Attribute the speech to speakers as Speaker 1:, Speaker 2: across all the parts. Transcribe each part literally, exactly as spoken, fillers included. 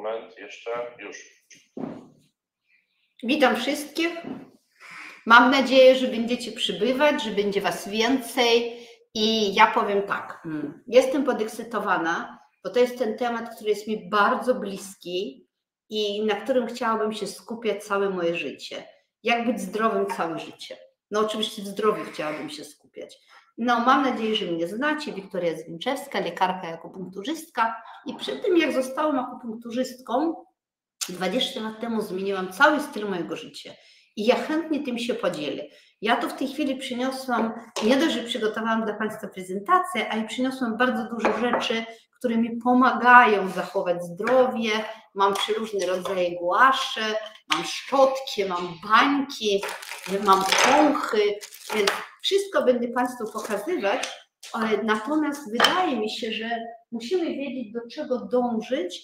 Speaker 1: moment, jeszcze, już.
Speaker 2: Witam wszystkich. Mam nadzieję, że będziecie przybywać, że będzie Was więcej i ja powiem tak, jestem podekscytowana, bo to jest ten temat, który jest mi bardzo bliski i na którym chciałabym się skupiać całe moje życie. Jak być zdrowym całe życie? No oczywiście w zdrowiu chciałabym się skupiać. No mam nadzieję, że mnie znacie. Wiktoria Zwinczewska, lekarka i akupunkturzystka i przed tym jak zostałam akupunkturzystką, dwadzieścia lat temu zmieniłam cały styl mojego życia i ja chętnie tym się podzielę. Ja tu w tej chwili przyniosłam, nie dość, że przygotowałam dla Państwa prezentację, ale przyniosłam bardzo dużo rzeczy, które mi pomagają zachować zdrowie. Mam przeróżne rodzaje głasze, mam szczotki, mam bańki, mam pąchy, więc wszystko będę Państwu pokazywać, ale natomiast wydaje mi się, że musimy wiedzieć, do czego dążyć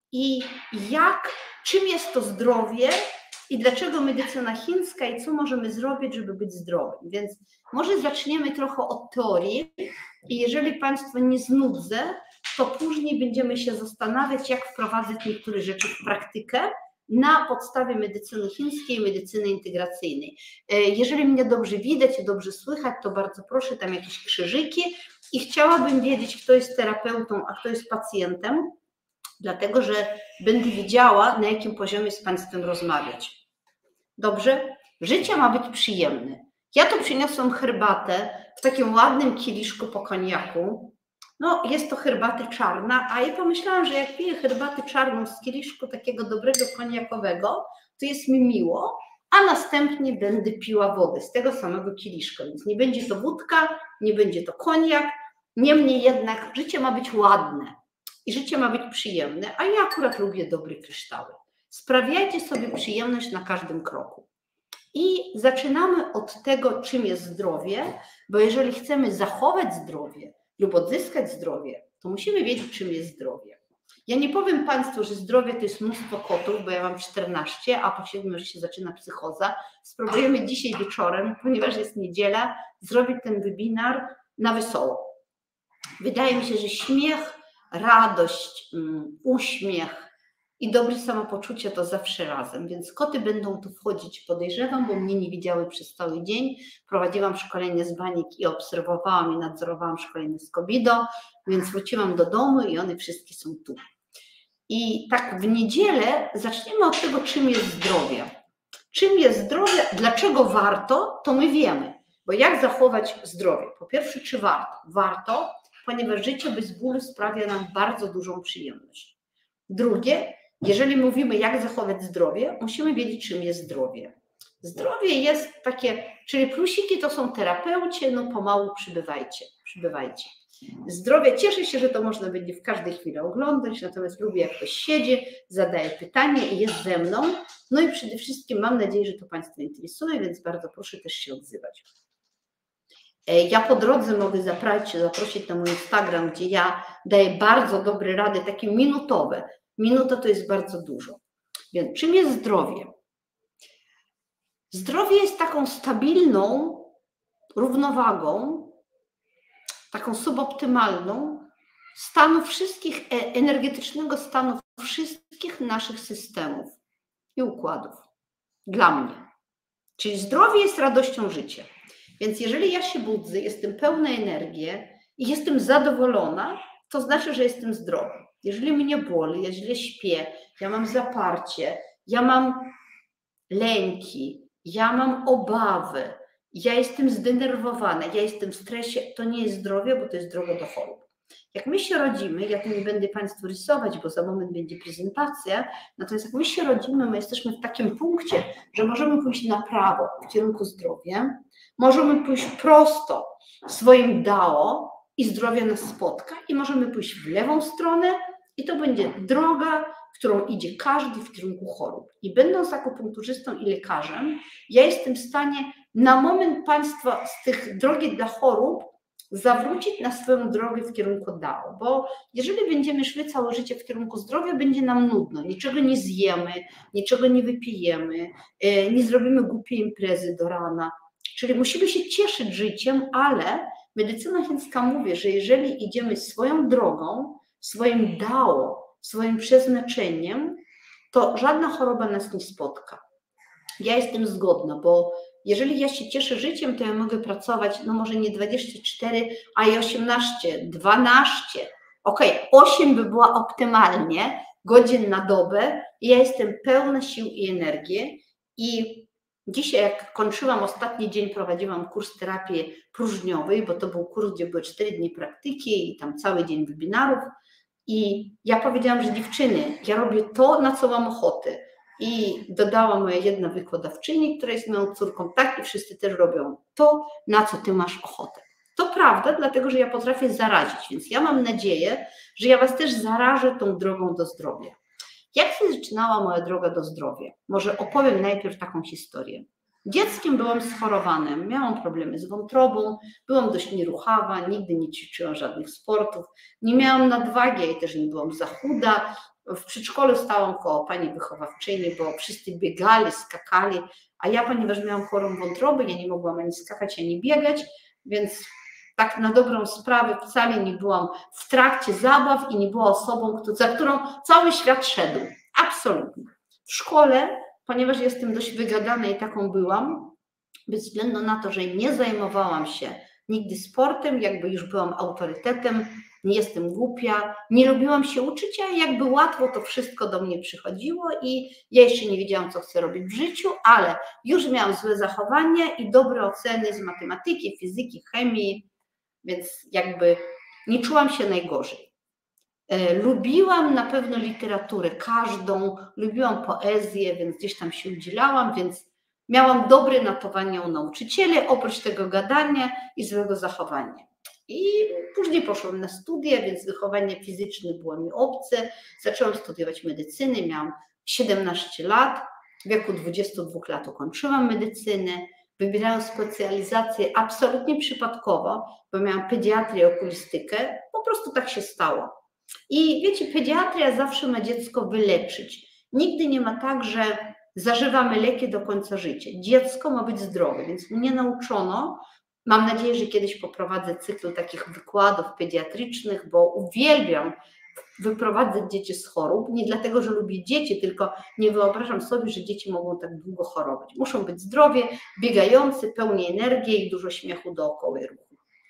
Speaker 2: i jak, czym jest to zdrowie i dlaczego medycyna chińska i co możemy zrobić, żeby być zdrowym. Więc może zaczniemy trochę od teorii i jeżeli Państwa nie znudzę, to później będziemy się zastanawiać, jak wprowadzać niektóre rzeczy w praktykę na podstawie medycyny chińskiej i medycyny integracyjnej. Jeżeli mnie dobrze widać i dobrze słychać, to bardzo proszę, tam jakieś krzyżyki i chciałabym wiedzieć, kto jest terapeutą, a kto jest pacjentem, dlatego że będę wiedziała, na jakim poziomie z Państwem rozmawiać. Dobrze? Życie ma być przyjemne. Ja tu przyniosłam herbatę w takim ładnym kieliszku po koniaku. No, jest to herbata czarna, a ja pomyślałam, że jak piję herbatę czarną z kieliszku takiego dobrego koniakowego, to jest mi miło, a następnie będę piła wodę z tego samego kieliszka, więc nie będzie to wódka, nie będzie to koniak, niemniej jednak życie ma być ładne i życie ma być przyjemne, a ja akurat lubię dobre kryształy. Sprawiajcie sobie przyjemność na każdym kroku. I zaczynamy od tego, czym jest zdrowie, bo jeżeli chcemy zachować zdrowie lub odzyskać zdrowie, to musimy wiedzieć, czym jest zdrowie. Ja nie powiem Państwu, że zdrowie to jest mnóstwo kotów, bo ja mam czternaście, a po siedmiu, że się zaczyna psychoza. Spróbujemy dzisiaj wieczorem, ponieważ jest niedziela, zrobić ten webinar na wesoło. Wydaje mi się, że śmiech, radość, uśmiech i dobre samopoczucie to zawsze razem, więc koty będą tu wchodzić, podejrzewam, bo mnie nie widziały przez cały dzień. Prowadziłam szkolenie z banik i obserwowałam i nadzorowałam szkolenie z Kobido, więc wróciłam do domu i one wszystkie są tu. I tak w niedzielę zaczniemy od tego, czym jest zdrowie. Czym jest zdrowie, dlaczego warto, to my wiemy, bo jak zachować zdrowie? Po pierwsze, czy warto? Warto, ponieważ życie bez bólu sprawia nam bardzo dużą przyjemność. Drugie, jeżeli mówimy, jak zachować zdrowie, musimy wiedzieć, czym jest zdrowie. Zdrowie jest takie, czyli plusiki to są terapeuci, no pomału przybywajcie, przybywajcie. Zdrowie, cieszę się, że to można będzie w każdej chwili oglądać, natomiast lubię, jak ktoś siedzi, zadaje pytanie i jest ze mną. No i przede wszystkim mam nadzieję, że to Państwa interesuje, więc bardzo proszę też się odzywać. Ja po drodze mogę zaprosić, zaprosić na mój Instagram, gdzie ja daję bardzo dobre rady, takie minutowe. Minuta to jest bardzo dużo. Więc czym jest zdrowie? Zdrowie jest taką stabilną równowagą, taką suboptymalną stanu wszystkich, energetycznego stanu wszystkich naszych systemów i układów. Dla mnie. Czyli zdrowie jest radością życia. Więc jeżeli ja się budzę, jestem pełna energii i jestem zadowolona, to znaczy, że jestem zdrowa. Jeżeli mnie boli, ja źle śpię, ja mam zaparcie, ja mam lęki, ja mam obawy, ja jestem zdenerwowana, ja jestem w stresie, to nie jest zdrowie, bo to jest droga do chorób. Jak my się rodzimy, ja tu nie będę Państwu rysować, bo za moment będzie prezentacja, natomiast jak my się rodzimy, my jesteśmy w takim punkcie, że możemy pójść na prawo w kierunku zdrowia, możemy pójść prosto swoim dao i zdrowie nas spotka i możemy pójść w lewą stronę i to będzie droga, którą idzie każdy w kierunku chorób. I będąc akupunkturzystą i lekarzem, ja jestem w stanie na moment Państwa z tych drogi dla chorób zawrócić na swoją drogę w kierunku dao, bo jeżeli będziemy szły całe życie w kierunku zdrowia, będzie nam nudno, niczego nie zjemy, niczego nie wypijemy, nie zrobimy głupiej imprezy do rana, czyli musimy się cieszyć życiem, ale medycyna chińska mówi, że jeżeli idziemy swoją drogą, swoim dao, swoim przeznaczeniem, to żadna choroba nas nie spotka. Ja jestem zgodna, bo jeżeli ja się cieszę życiem, to ja mogę pracować, no może nie dwadzieścia cztery, a i osiemnaście, dwanaście, okej, okay, osiem by była optymalnie, godzin na dobę i ja jestem pełna sił i energii. I dzisiaj, jak kończyłam ostatni dzień, prowadziłam kurs terapii próżniowej, bo to był kurs, gdzie były cztery dni praktyki i tam cały dzień webinarów. I ja powiedziałam, że dziewczyny, ja robię to, na co mam ochotę. I dodała moja jedna wykładowczyni, która jest moją córką, tak i wszyscy też robią to, na co ty masz ochotę. To prawda, dlatego że ja potrafię zarazić, więc ja mam nadzieję, że ja was też zarażę tą drogą do zdrowia. Jak się zaczynała moja droga do zdrowia? Może opowiem najpierw taką historię. Dzieckiem byłam schorowana, miałam problemy z wątrobą, byłam dość nieruchawa, nigdy nie ćwiczyłam żadnych sportów, nie miałam nadwagi i też nie byłam za chuda. W przedszkolu stałam koło pani wychowawczyni, bo wszyscy biegali, skakali, a ja, ponieważ miałam chorą wątrobę, ja nie mogłam ani skakać, ani biegać, więc tak na dobrą sprawę wcale nie byłam w trakcie zabaw i nie była osobą, za którą cały świat szedł. Absolutnie. W szkole, ponieważ jestem dość wygadana i taką byłam, bez względu na to, że nie zajmowałam się nigdy sportem, jakby już byłam autorytetem, nie jestem głupia, nie lubiłam się uczyć, a jakby łatwo to wszystko do mnie przychodziło i ja jeszcze nie wiedziałam, co chcę robić w życiu, ale już miałam złe zachowanie i dobre oceny z matematyki, fizyki, chemii, więc jakby nie czułam się najgorzej. Lubiłam na pewno literaturę każdą, lubiłam poezję, więc gdzieś tam się udzielałam, więc miałam dobre notowania u nauczycieli, oprócz tego gadania i złego zachowania. I później poszłam na studia, więc wychowanie fizyczne było mi obce. Zaczęłam studiować medycynę, miałam siedemnaście lat, w wieku dwudziestu dwóch lat ukończyłam medycynę, wybierałam specjalizację absolutnie przypadkowo, bo miałam pediatrię i okulistykę, po prostu tak się stało. I wiecie, pediatria zawsze ma dziecko wyleczyć. Nigdy nie ma tak, że zażywamy leki do końca życia. Dziecko ma być zdrowe, więc mnie nauczono. Mam nadzieję, że kiedyś poprowadzę cykl takich wykładów pediatrycznych, bo uwielbiam wyprowadzać dzieci z chorób. Nie dlatego, że lubię dzieci, tylko nie wyobrażam sobie, że dzieci mogą tak długo chorować. Muszą być zdrowie, biegające, pełni energii i dużo śmiechu dookoła i ruchu.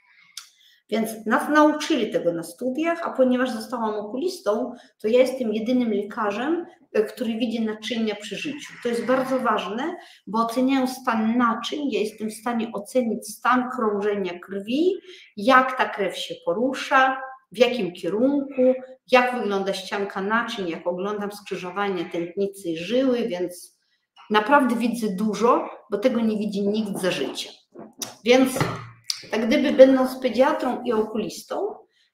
Speaker 2: Więc nas nauczyli tego na studiach, a ponieważ zostałam okulistą, to ja jestem jedynym lekarzem, który widzi naczynia przy życiu. To jest bardzo ważne, bo oceniając stan naczyń, ja jestem w stanie ocenić stan krążenia krwi, jak ta krew się porusza, w jakim kierunku, jak wygląda ścianka naczyń, jak oglądam skrzyżowania tętnicy i żyły, więc naprawdę widzę dużo, bo tego nie widzi nikt za życia. Więc tak gdyby będąc pediatrą i okulistą,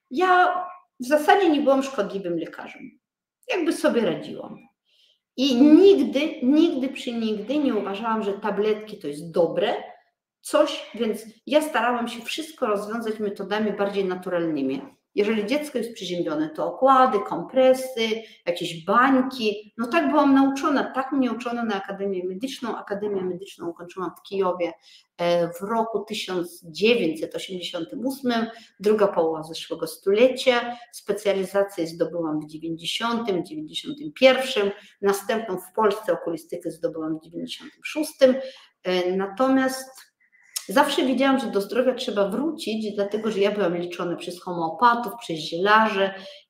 Speaker 2: ja w zasadzie nie byłam szkodliwym lekarzem. Jakby sobie radziłam. I nigdy, nigdy przy nigdy nie uważałam, że tabletki to jest dobre coś, więc ja starałam się wszystko rozwiązać metodami bardziej naturalnymi. Jeżeli dziecko jest przeziębione, to okłady, kompresy, jakieś bańki. No tak byłam nauczona, tak mnie uczono na Akademię Medyczną. Akademię Medyczną ukończyłam w Kijowie w roku tysiąc dziewięćset osiemdziesiątym ósmym, druga połowa zeszłego stulecia. Specjalizację zdobyłam w dziewięćdziesiątym, dziewięćdziesiątym pierwszym, następną w Polsce okulistykę zdobyłam w dziewięćdziesiątym szóstym. Natomiast zawsze wiedziałam, że do zdrowia trzeba wrócić, dlatego że ja byłam liczona przez homeopatów, przez zielarzy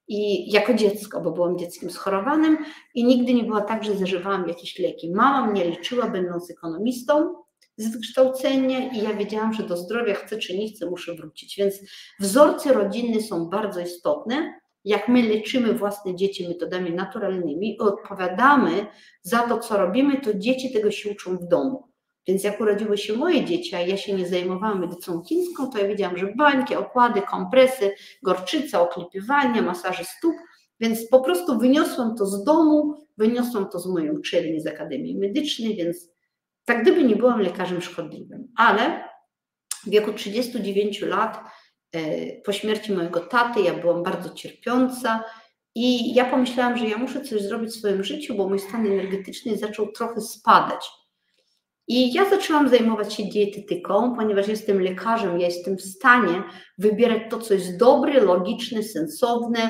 Speaker 2: i jako dziecko, bo byłam dzieckiem schorowanym i nigdy nie było tak, że zażywałam jakieś leki. Mama mnie leczyła, będąc ekonomistą z wykształcenia i ja wiedziałam, że do zdrowia chcę czy nie chcę, muszę wrócić. Więc wzorce rodzinne są bardzo istotne. Jak my leczymy własne dzieci metodami naturalnymi i odpowiadamy za to, co robimy, to dzieci tego się uczą w domu. Więc jak urodziły się moje dzieci, a ja się nie zajmowałam medycyną chińską, to ja wiedziałam, że bańki, okłady, kompresy, gorczyca, oklepywanie, masaże stóp, więc po prostu wyniosłam to z domu, wyniosłam to z mojej uczelni, z Akademii Medycznej, więc tak gdyby nie byłam lekarzem szkodliwym. Ale w wieku trzydziestu dziewięciu lat, po śmierci mojego taty, ja byłam bardzo cierpiąca i ja pomyślałam, że ja muszę coś zrobić w swoim życiu, bo mój stan energetyczny zaczął trochę spadać. I ja zaczęłam zajmować się dietetyką, ponieważ jestem lekarzem, ja jestem w stanie wybierać to, co jest dobre, logiczne, sensowne,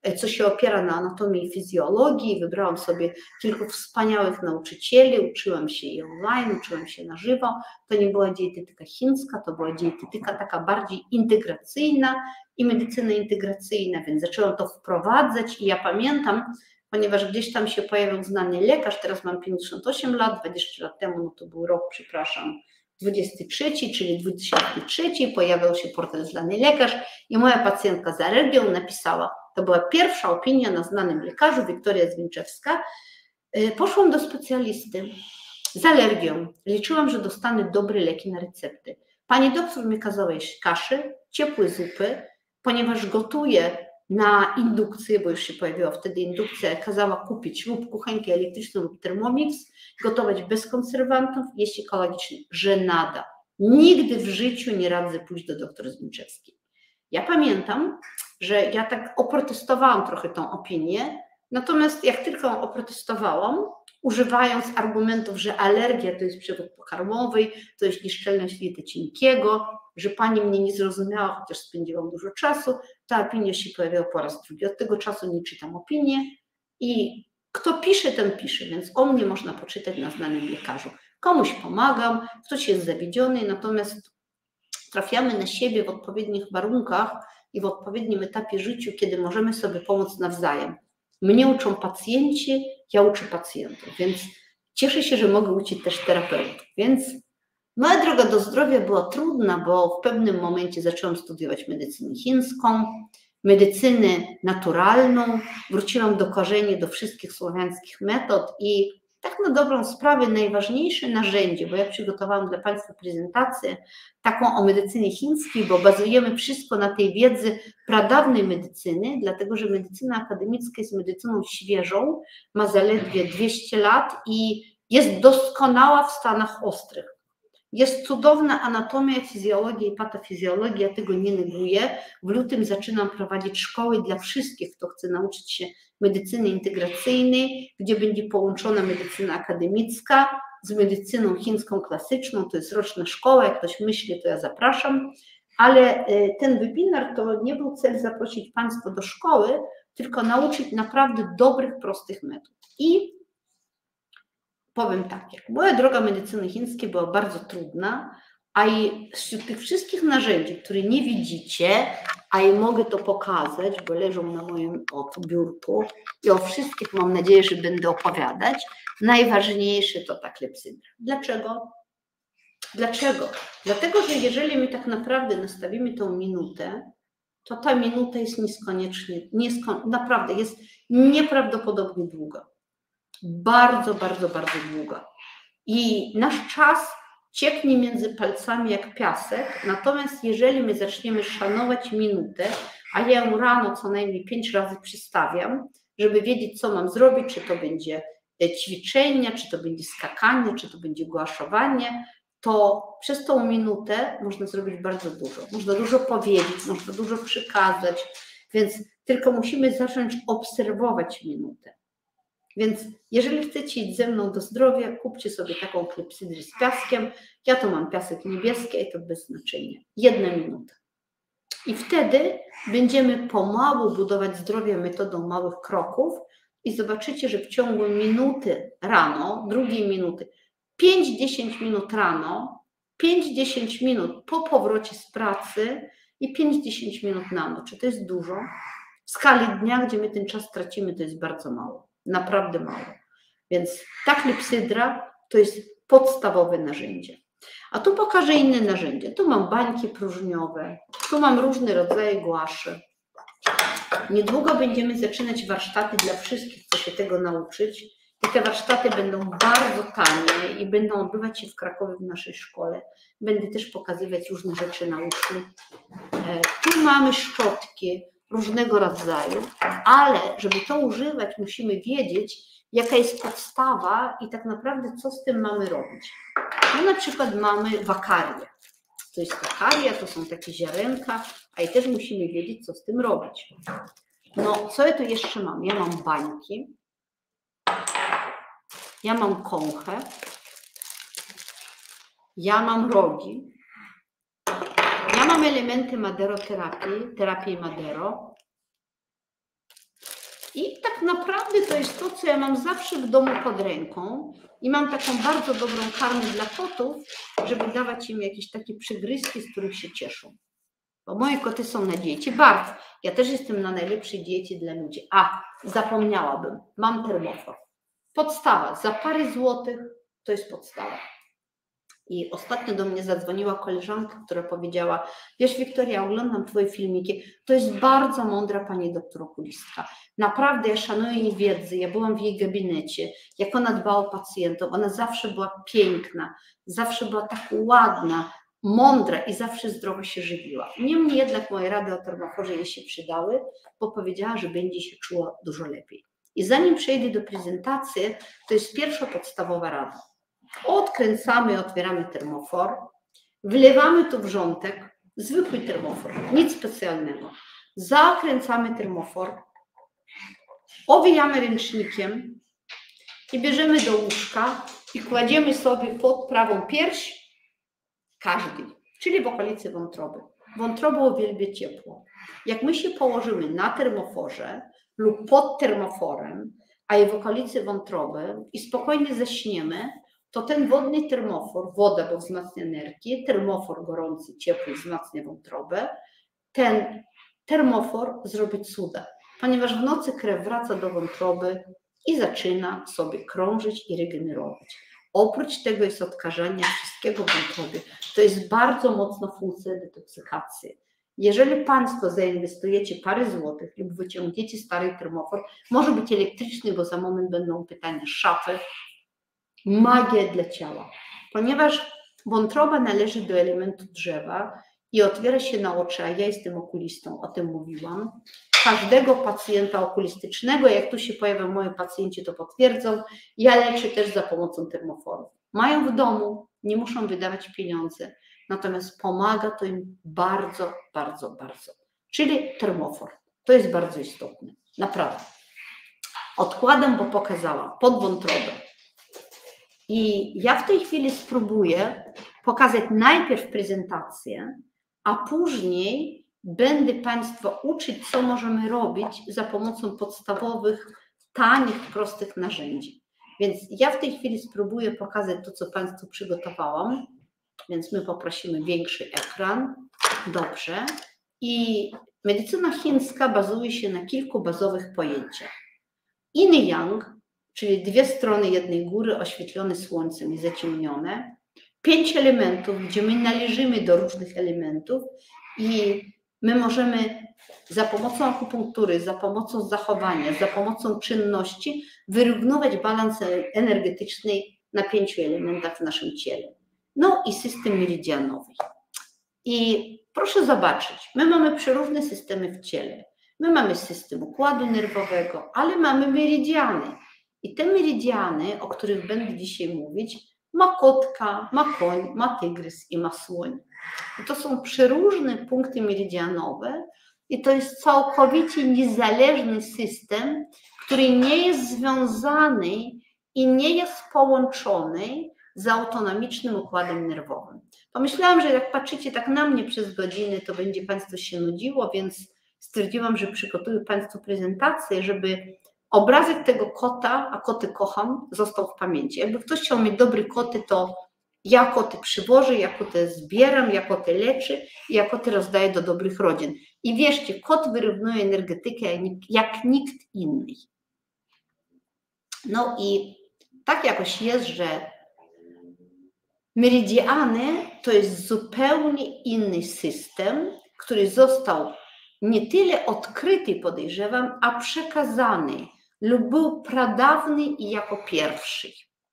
Speaker 2: co się opiera na anatomii i fizjologii. Wybrałam sobie kilku wspaniałych nauczycieli, uczyłam się i online, uczyłam się na żywo. To nie była dietetyka chińska, to była dietetyka taka bardziej integracyjna i medycyna integracyjna, więc zaczęłam to wprowadzać i ja pamiętam, ponieważ gdzieś tam się pojawił znany lekarz, teraz mam pięćdziesiąt osiem lat, dwadzieścia lat temu, no to był rok, przepraszam, dwudziesty trzeci, czyli dwa tysiące trzeci, pojawił się portal znany lekarz i moja pacjentka z alergią napisała, to była pierwsza opinia na znanym lekarzu, Wiktoria Zwinczewska, poszłam do specjalisty z alergią, liczyłam, że dostanę dobre leki na recepty. Pani doktor mi kazała jeść kaszy, ciepłe zupy, ponieważ gotuję na indukcję, bo już się pojawiła wtedy indukcja, kazała kupić lub kuchenkę elektryczną lub Thermomix, gotować bez konserwantów, jeść ekologicznie, że nada. Nigdy w życiu nie radzę pójść do doktora Zwinczewskiej. Ja pamiętam, że ja tak oprotestowałam trochę tą opinię, natomiast jak tylko ją oprotestowałam, używając argumentów, że alergia to jest przewód pokarmowy, to jest nieszczelność jelita cienkiego, że pani mnie nie zrozumiała, chociaż spędziłam dużo czasu, ta opinia się pojawiła po raz drugi. Od tego czasu nie czytam opinii i kto pisze, ten pisze, więc o mnie można poczytać na znanym lekarzu. Komuś pomagam, ktoś jest zawiedziony, natomiast trafiamy na siebie w odpowiednich warunkach i w odpowiednim etapie życia, kiedy możemy sobie pomóc nawzajem. Mnie uczą pacjenci, ja uczę pacjentów, więc cieszę się, że mogę uczyć też terapeutów. Więc moja droga do zdrowia była trudna, bo w pewnym momencie zaczęłam studiować medycynę chińską, medycynę naturalną, wróciłam do korzeni, do wszystkich słowiańskich metod i tak na dobrą sprawę najważniejsze narzędzie, bo ja przygotowałam dla Państwa prezentację taką o medycynie chińskiej, bo bazujemy wszystko na tej wiedzy pradawnej medycyny, dlatego że medycyna akademicka jest medycyną świeżą, ma zaledwie dwieście lat i jest doskonała w stanach ostrych. Jest cudowna anatomia, fizjologia i patofizjologia, ja tego nie neguję. W lutym zaczynam prowadzić szkoły dla wszystkich, kto chce nauczyć się medycyny integracyjnej, gdzie będzie połączona medycyna akademicka z medycyną chińską klasyczną. To jest roczna szkoła, jak ktoś myśli, to ja zapraszam. Ale ten webinar to nie był cel zaprosić Państwa do szkoły, tylko nauczyć naprawdę dobrych, prostych metod. I powiem tak, jak moja droga medycyny chińskiej była bardzo trudna, a i wśród tych wszystkich narzędzi, które nie widzicie, a i mogę to pokazać, bo leżą na moim oto biurku i o wszystkich mam nadzieję, że będę opowiadać, najważniejsze to ta klepsydra. Dlaczego? Dlaczego? Dlatego, że jeżeli my tak naprawdę nastawimy tą minutę, to ta minuta jest nieskoniecznie, niesko, naprawdę jest nieprawdopodobnie długa. Bardzo, bardzo, bardzo długa. I nasz czas cieknie między palcami jak piasek, natomiast jeżeli my zaczniemy szanować minutę, a ja ją rano co najmniej pięć razy przystawiam, żeby wiedzieć, co mam zrobić, czy to będzie ćwiczenie, czy to będzie skakanie, czy to będzie głaszowanie, to przez tą minutę można zrobić bardzo dużo. Można dużo powiedzieć, można dużo przekazać, więc tylko musimy zacząć obserwować minutę. Więc jeżeli chcecie iść ze mną do zdrowia, kupcie sobie taką klepsydrę z piaskiem. Ja to mam piasek niebieski i to bez znaczenia. Jedna minuta. I wtedy będziemy pomału budować zdrowie metodą małych kroków i zobaczycie, że w ciągu minuty rano, drugiej minuty, pięć do dziesięciu minut rano, pięć do dziesięciu minut po powrocie z pracy i pięć do dziesięciu minut na noc. Czy to jest dużo? W skali dnia, gdzie my ten czas tracimy, to jest bardzo mało. Naprawdę mało. Więc ta klepsydra to jest podstawowe narzędzie. A tu pokażę inne narzędzie. Tu mam bańki próżniowe, tu mam różne rodzaje głaszy. Niedługo będziemy zaczynać warsztaty dla wszystkich, co się tego nauczyć. I te warsztaty będą bardzo tanie i będą odbywać się w Krakowie w naszej szkole. Będę też pokazywać różne rzeczy nauczne. Tu mamy szczotki różnego rodzaju, ale żeby to używać, musimy wiedzieć, jaka jest podstawa i tak naprawdę co z tym mamy robić. No na przykład mamy wakarię. To jest wakaria, to są takie ziarenka, a i też musimy wiedzieć, co z tym robić. No, co ja tu jeszcze mam? Ja mam bańki, ja mam kąchę, ja mam rogi, ja mam elementy maderoterapii, terapii Madero. I tak naprawdę to jest to, co ja mam zawsze w domu pod ręką i mam taką bardzo dobrą karmę dla kotów, żeby dawać im jakieś takie przygryzki, z których się cieszą. Bo moje koty są na diecie. Bardzo. Ja też jestem na najlepszej diecie dla ludzi. A, zapomniałabym. Mam termofor. Podstawa. Za parę złotych to jest podstawa. I ostatnio do mnie zadzwoniła koleżanka, która powiedziała: wiesz, Wiktoria, oglądam twoje filmiki, to jest bardzo mądra pani doktor okulistka. Naprawdę ja szanuję jej wiedzę, ja byłam w jej gabinecie, jak ona dbała o pacjentów, ona zawsze była piękna, zawsze była tak ładna, mądra i zawsze zdrowo się żywiła. Niemniej jednak moje rady o termoforze jej się przydały, bo powiedziała, że będzie się czuła dużo lepiej. I zanim przejdę do prezentacji, to jest pierwsza podstawowa rada. Odkręcamy, otwieramy termofor, wlewamy tu wrzątek, zwykły termofor, nic specjalnego. Zakręcamy termofor, owijamy ręcznikiem i bierzemy do łóżka i kładziemy sobie pod prawą pierś, każdy, czyli w okolicy wątroby. Wątroba uwielbia ciepło. Jak my się położymy na termoforze lub pod termoforem, a i w okolicy wątroby i spokojnie zaśniemy, to ten wodny termofor, woda, bo wzmacnia nerki, termofor gorący, ciepły, wzmacnia wątrobę, ten termofor zrobi cuda, ponieważ w nocy krew wraca do wątroby i zaczyna sobie krążyć i regenerować. Oprócz tego jest odkażanie wszystkiego w wątrobie. To jest bardzo mocna funkcja detoksykacji. Jeżeli Państwo zainwestujecie parę złotych lub wyciągniecie stary termofor, może być elektryczny, bo za moment będą pytania z szafy, magia dla ciała, ponieważ wątroba należy do elementu drzewa i otwiera się na oczy, a ja jestem okulistą, o tym mówiłam, każdego pacjenta okulistycznego, jak tu się pojawią moi pacjenci, to potwierdzą, ja leczę też za pomocą termoforów. Mają w domu, nie muszą wydawać pieniędzy, natomiast pomaga to im bardzo, bardzo, bardzo. Czyli termofor, to jest bardzo istotne, naprawdę. Odkładam, bo pokazałam, pod wątrobę. I ja w tej chwili spróbuję pokazać najpierw prezentację, a później będę Państwa uczyć, co możemy robić za pomocą podstawowych, tanich, prostych narzędzi. Więc ja w tej chwili spróbuję pokazać to, co Państwu przygotowałam, więc my poprosimy większy ekran. Dobrze. I medycyna chińska bazuje się na kilku bazowych pojęciach. Yin i Yang, czyli dwie strony jednej góry oświetlone słońcem i zaciemnione, pięć elementów, gdzie my należymy do różnych elementów i my możemy za pomocą akupunktury, za pomocą zachowania, za pomocą czynności wyrównywać balans energetyczny na pięciu elementach w naszym ciele. No i system meridianowy. I proszę zobaczyć, my mamy przeróżne systemy w ciele. My mamy system układu nerwowego, ale mamy meridiany. I te meridiany, o których będę dzisiaj mówić, ma kotka, ma koń, ma tygrys i ma słoń. I to są przeróżne punkty meridianowe i to jest całkowicie niezależny system, który nie jest związany i nie jest połączony z autonomicznym układem nerwowym. Pomyślałam, że jak patrzycie tak na mnie przez godziny, to będzie Państwu się nudziło, więc stwierdziłam, że przygotuję Państwu prezentację, żeby obrazek tego kota, a koty kocham, został w pamięci. Jakby ktoś chciał mieć dobry koty, to ja koty przywożę, ja koty zbieram, ja koty leczę i ja koty rozdaję do dobrych rodzin. I wierzcie, kot wyrównuje energetykę jak nikt inny. No i tak jakoś jest, że meridiany to jest zupełnie inny system, który został nie tyle odkryty, podejrzewam, a przekazany lub był pradawny i jako pierwszy.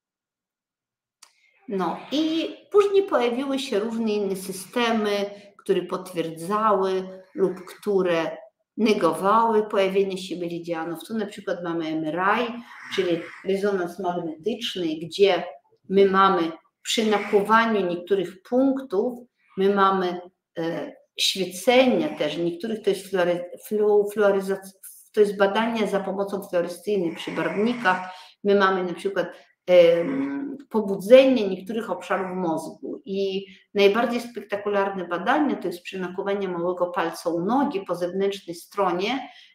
Speaker 2: No i później pojawiły się różne inne systemy, które potwierdzały lub które negowały pojawienie się meridianów. Tu na przykład mamy M R I, czyli rezonans magnetyczny, gdzie my mamy przy nakłuwaniu niektórych punktów, my mamy e, świecenia też, niektórych to jest, fluory, flu, to jest badania za pomocą fluorescyjnej przy barwnikach, my mamy na przykład e, pobudzenie niektórych obszarów mózgu i najbardziej spektakularne badania to jest przy nakłuwaniu małego palca u nogi po zewnętrznej stronie,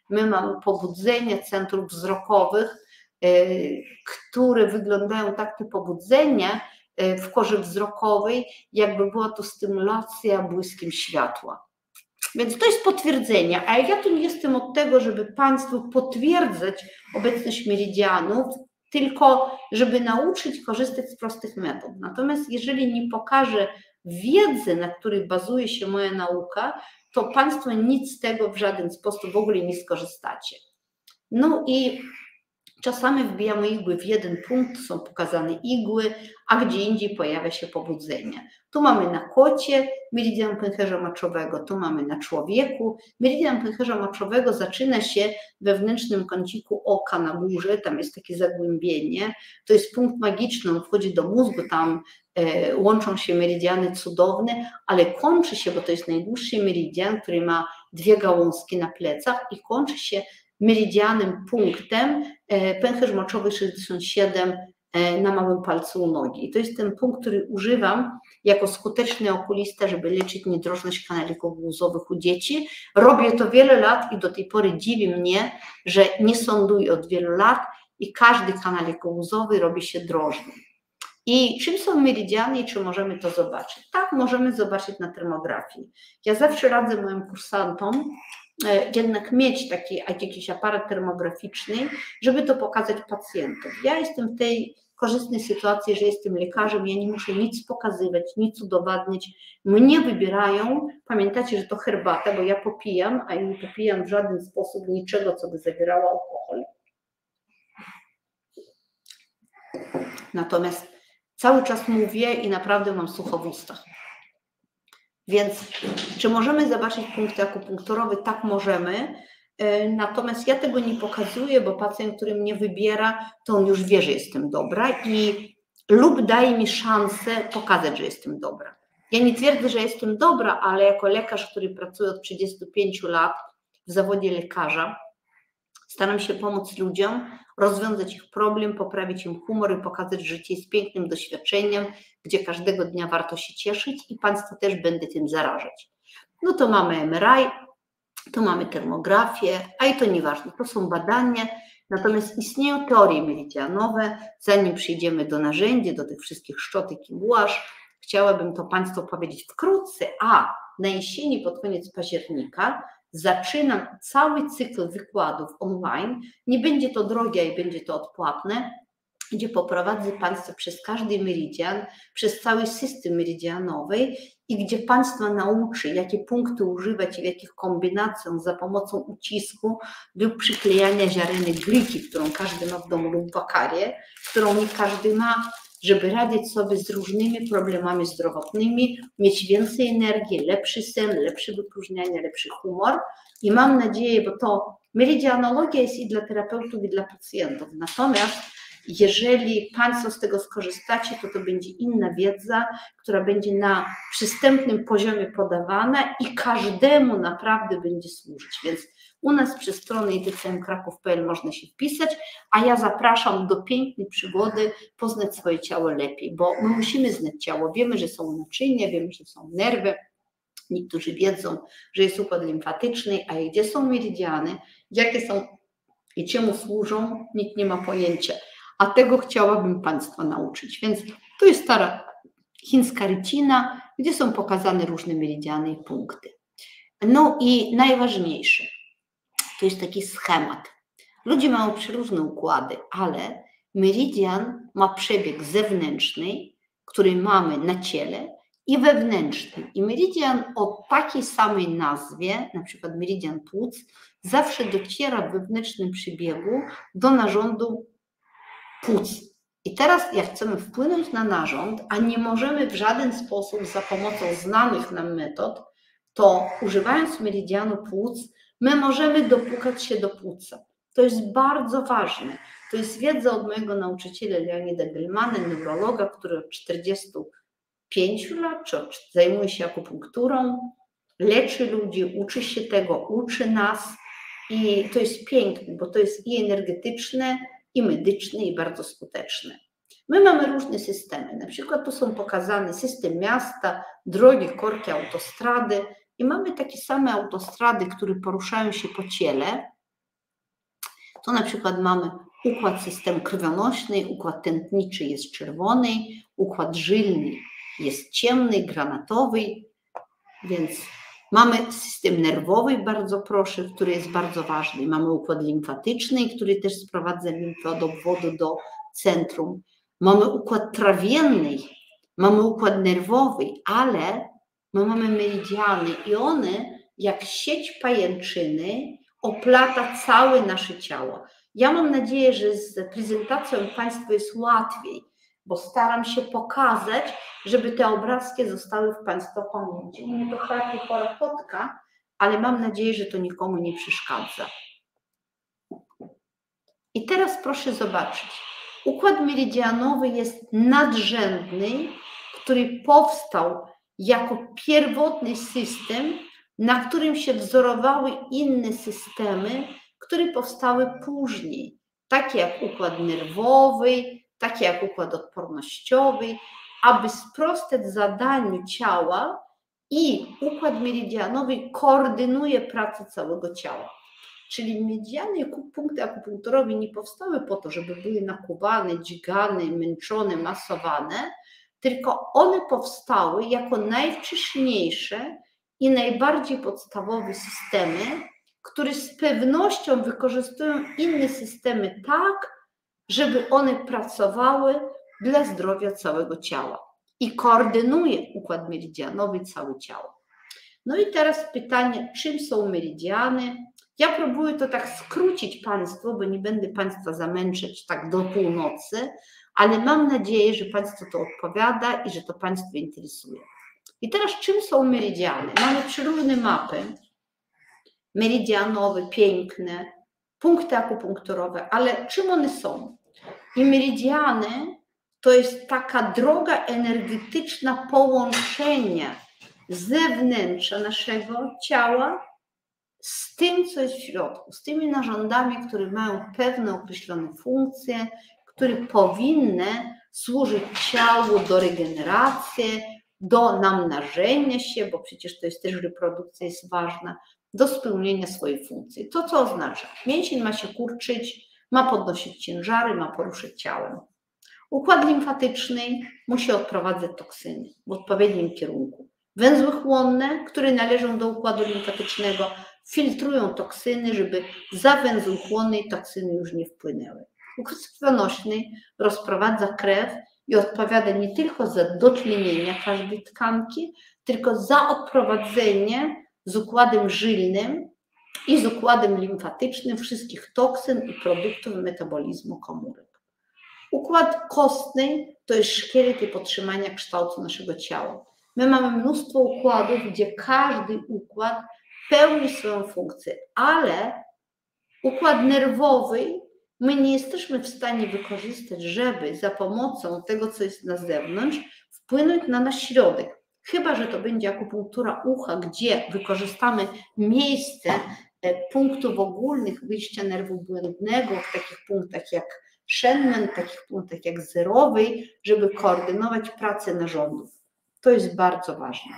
Speaker 2: my mamy pobudzenie centrów wzrokowych, które wyglądają tak, te pobudzenia w korze wzrokowej, jakby była to stymulacja błyskiem światła. Więc to jest potwierdzenie, a ja tu nie jestem od tego, żeby Państwu potwierdzać obecność meridianów, tylko żeby nauczyć korzystać z prostych metod. Natomiast jeżeli nie pokażę wiedzy, na której bazuje się moja nauka, to Państwo nic z tego w żaden sposób w ogóle nie skorzystacie. No i czasami wbijamy igły w jeden punkt, są pokazane igły, a gdzie indziej pojawia się pobudzenie. Tu mamy na kocie meridian pęcherza moczowego, tu mamy na człowieku. Meridian pęcherza moczowego zaczyna się w wewnętrznym kąciku oka na górze, tam jest takie zagłębienie. To jest punkt magiczny, on wchodzi do mózgu, tam e, łączą się meridiany cudowne, ale kończy się, bo to jest najdłuższy meridian, który ma dwie gałązki na plecach i kończy się meridianem punktem pęcherz moczowy sześćdziesiąt siedem na małym palcu u nogi. I to jest ten punkt, który używam jako skuteczny okulista, żeby leczyć niedrożność kanalików łzowych u dzieci. Robię to wiele lat i do tej pory dziwi mnie, że nie sąduję od wielu lat i każdy kanalik łzowy robi się drożny. I czym są meridiany i czy możemy to zobaczyć? Tak, możemy zobaczyć na termografii. Ja zawsze radzę moim kursantom jednak mieć taki jakiś aparat termograficzny, żeby to pokazać pacjentom. Ja jestem w tej korzystnej sytuacji, że jestem lekarzem, ja nie muszę nic pokazywać, nic udowadniać. Mnie wybierają, pamiętacie, że to herbata, bo ja popijam, a nie popijam w żaden sposób niczego, co by zawierało alkohol. Natomiast cały czas mówię i naprawdę mam sucho w ustach. Więc czy możemy zobaczyć punkty akupunkturowe? Tak, możemy. Natomiast ja tego nie pokazuję, bo pacjent, który mnie wybiera, to on już wie, że jestem dobra i lub daje mi szansę pokazać, że jestem dobra. Ja nie twierdzę, że jestem dobra, ale jako lekarz, który pracuje od trzydziestu pięciu lat w zawodzie lekarza, staram się pomóc ludziom, rozwiązać ich problem, poprawić im humor i pokazać, że życie jest pięknym doświadczeniem, gdzie każdego dnia warto się cieszyć i Państwa też będę tym zarażać. No to mamy M R I, to mamy termografię, a i to nieważne, to są badania, natomiast istnieją teorie meridianowe. Zanim przejdziemy do narzędzi, do tych wszystkich szczotek i błaż, chciałabym to Państwu powiedzieć wkrótce, a na jesieni pod koniec października zaczynam cały cykl wykładów online. Nie będzie to drogie i będzie to odpłatne, gdzie poprowadzę Państwa przez każdy meridian, przez cały system meridianowy i gdzie Państwa nauczy, jakie punkty używać i w jakich kombinacjach za pomocą ucisku lub przyklejania ziarenek gliki, którą każdy ma w domu, lub wakarię, którą nie każdy ma, żeby radzić sobie z różnymi problemami zdrowotnymi, mieć więcej energii, lepszy sen, lepsze wypróżnianie, lepszy humor. I mam nadzieję, bo to meridianologia jest i dla terapeutów, i dla pacjentów. Natomiast jeżeli Państwo z tego skorzystacie, to to będzie inna wiedza, która będzie na przystępnym poziomie podawana i każdemu naprawdę będzie służyć. Więc u nas przez stronę i d c m kraków kropka p l można się wpisać, a ja zapraszam do pięknej przygody poznać swoje ciało lepiej, bo my musimy znać ciało. Wiemy, że są naczynia, wiemy, że są nerwy. Niektórzy wiedzą, że jest układ limfatyczny, a gdzie są meridiany, jakie są i czemu służą, nikt nie ma pojęcia. A tego chciałabym Państwa nauczyć. Więc tu jest stara chińska rycina, gdzie są pokazane różne meridiany i punkty. No i najważniejsze, to jest taki schemat. Ludzie mają przeróżne układy, ale meridian ma przebieg zewnętrzny, który mamy na ciele, i wewnętrzny. I meridian o takiej samej nazwie, na przykład meridian płuc, zawsze dociera w wewnętrznym przebiegu do narządu płuc. I teraz jak chcemy wpłynąć na narząd, a nie możemy w żaden sposób za pomocą znanych nam metod, to używając meridianu płuc, my możemy dopukać się do płuca. To jest bardzo ważne. To jest wiedza od mojego nauczyciela Leonida Gelmana, neurologa, który od czterdziestu pięciu lat czy zajmuje się akupunkturą, leczy ludzi, uczy się tego, uczy nas i to jest piękne, bo to jest i energetyczne, i medyczne, i bardzo skuteczne. My mamy różne systemy, na przykład tu są pokazane system miasta, drogi, korki, autostrady i mamy takie same autostrady, które poruszają się po ciele to na przykład mamy układ systemu krwionośny, układ tętniczy jest czerwony, układ żylny jest ciemny, granatowy, więc mamy system nerwowy, bardzo proszę, który jest bardzo ważny. Mamy układ limfatyczny, który też sprowadza limfę od obwodu do centrum. Mamy układ trawienny, mamy układ nerwowy, ale my mamy meridiany i one jak sieć pajęczyny oplata całe nasze ciało. Ja mam nadzieję, że z prezentacją Państwu jest łatwiej, bo staram się pokazać, żeby te obrazki zostały w Państwa pamięci. Nie to chrapie chora kotka, ale mam nadzieję, że to nikomu nie przeszkadza. I teraz proszę zobaczyć. Układ meridianowy jest nadrzędny, który powstał jako pierwotny system, na którym się wzorowały inne systemy, które powstały później, takie jak układ nerwowy, takie jak układ odpornościowy, aby sprostać zadaniu ciała i układ meridianowy koordynuje pracę całego ciała. Czyli meridiany i punkty akupunkturowe nie powstały po to, żeby były nakuwane, dźgane, męczone, masowane, tylko one powstały jako najwcześniejsze i najbardziej podstawowe systemy, które z pewnością wykorzystują inne systemy tak, żeby one pracowały dla zdrowia całego ciała i koordynuje układ meridianowy całe ciało. No i teraz pytanie, czym są meridiany? Ja próbuję to tak skrócić Państwu, bo nie będę Państwa zamęczać tak do północy, ale mam nadzieję, że Państwu to odpowiada i że to Państwa interesuje. I teraz czym są meridiany? Mamy przeróżne mapy meridianowe, piękne, punkty akupunkturowe, ale czym one są? I meridiany to jest taka droga energetyczna połączenia zewnętrza naszego ciała z tym, co jest w środku, z tymi narządami, które mają pewne określone funkcje, które powinny służyć ciału do regeneracji, do namnażenia się, bo przecież to jest też reprodukcja jest ważna, do spełnienia swojej funkcji. To co oznacza? Mięsień ma się kurczyć, ma podnosić ciężary, ma poruszać ciałem. Układ limfatyczny musi odprowadzać toksyny w odpowiednim kierunku. Węzły chłonne, które należą do układu limfatycznego, filtrują toksyny, żeby za węzły chłonne toksyny już nie wpłynęły. Układ krwionośny rozprowadza krew i odpowiada nie tylko za dotlenienie każdej tkanki, tylko za odprowadzenie z układem żylnym i z układem limfatycznym wszystkich toksyn i produktów metabolizmu komórek. Układ kostny to jest szkielet i podtrzymania kształtu naszego ciała. My mamy mnóstwo układów, gdzie każdy układ pełni swoją funkcję, ale układ nerwowy my nie jesteśmy w stanie wykorzystać, żeby za pomocą tego, co jest na zewnątrz, wpłynąć na nasz środek. Chyba że to będzie akupunktura ucha, gdzie wykorzystamy miejsce punktów ogólnych wyjścia nerwu błędnego w takich punktach jak Shenmen, takich punktach jak zerowy, żeby koordynować pracę narządów. To jest bardzo ważne.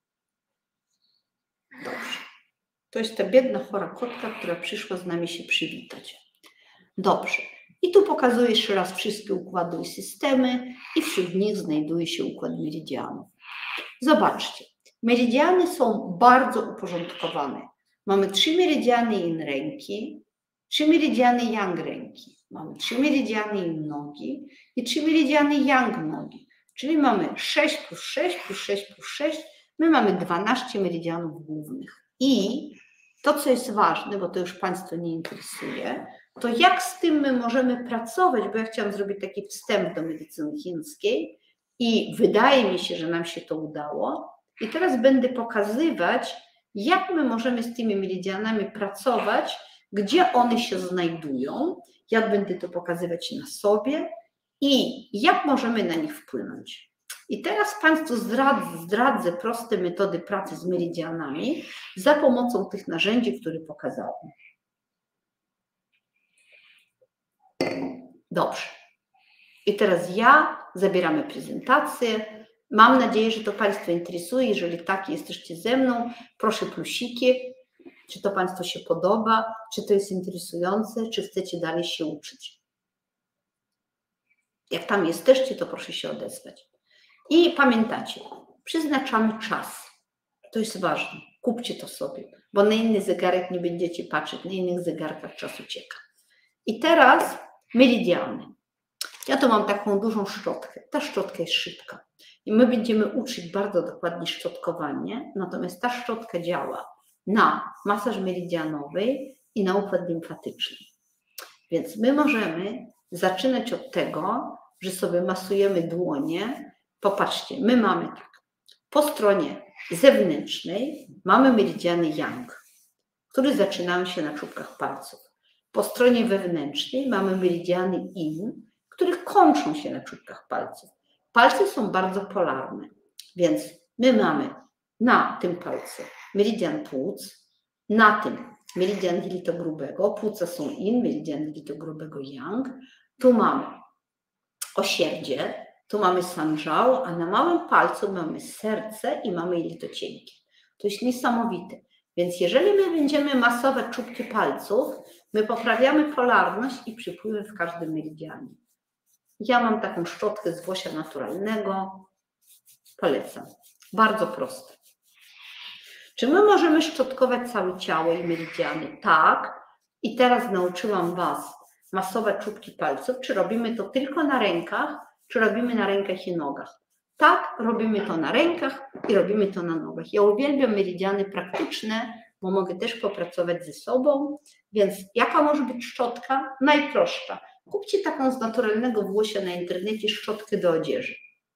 Speaker 2: Dobrze. To jest ta biedna, chora kotka, która przyszła z nami się przywitać. Dobrze. I tu pokazuję jeszcze raz wszystkie układy i systemy i wśród nich znajduje się układ meridianów. Zobaczcie. Meridiany są bardzo uporządkowane. Mamy trzy meridiany yin ręki, trzy meridiany yang ręki. Mamy trzy meridiany yin nogi i trzy meridiany yang nogi. Czyli mamy sześć plus sześć plus sześć plus sześć. My mamy dwanaście meridianów głównych. I to, co jest ważne, bo to już Państwa nie interesuje, to jak z tym my możemy pracować, bo ja chciałam zrobić taki wstęp do medycyny chińskiej i wydaje mi się, że nam się to udało. I teraz będę pokazywać, jak my możemy z tymi meridianami pracować, gdzie one się znajdują, jak będę to pokazywać na sobie i jak możemy na nich wpłynąć. I teraz Państwu zdradzę, zdradzę proste metody pracy z meridianami za pomocą tych narzędzi, które pokazałam. Dobrze. I teraz ja zabieramy prezentację. Mam nadzieję, że to Państwa interesuje. Jeżeli tak, jesteście ze mną, proszę plusiki. Czy to Państwu się podoba, czy to jest interesujące, czy chcecie dalej się uczyć. Jak tam jesteście, to proszę się odezwać. I pamiętacie, przeznaczamy czas. To jest ważne. Kupcie to sobie, bo na inny zegarek nie będziecie patrzeć, na innych zegarkach czas ucieka. I teraz meridiany. Ja tu mam taką dużą szczotkę. Ta szczotka jest szybka. I my będziemy uczyć bardzo dokładnie szczotkowanie, natomiast ta szczotka działa na masaż meridianowy i na układ limfatyczny. Więc my możemy zaczynać od tego, że sobie masujemy dłonie. Popatrzcie, my mamy tak, po stronie zewnętrznej mamy meridiany yang, które zaczynają się na czubkach palców. Po stronie wewnętrznej mamy meridiany yin, które kończą się na czubkach palców. Palce są bardzo polarne, więc my mamy na tym palcu meridian płuc, na tym meridian jelitogrubego, płuca są yin, meridian jelitogrubego yang, tu mamy osierdzie, tu mamy sanjiao, a na małym palcu mamy serce i mamy jelito cienkie. To jest niesamowite. Więc jeżeli my będziemy masować czubki palców, my poprawiamy polarność i przypływy w każdym meridianie. Ja mam taką szczotkę z włosia naturalnego. Polecam. Bardzo proste. Czy my możemy szczotkować całe ciało i meridiany? Tak. I teraz nauczyłam Was masować czubki palców. Czy robimy to tylko na rękach, czy robimy na rękach i nogach? Tak, robimy to na rękach i robimy to na nogach. Ja uwielbiam meridiany praktyczne, bo mogę też popracować ze sobą. Więc jaka może być szczotka? Najprostsza. Kupcie taką z naturalnego włosia na internecie szczotkę do odzieży.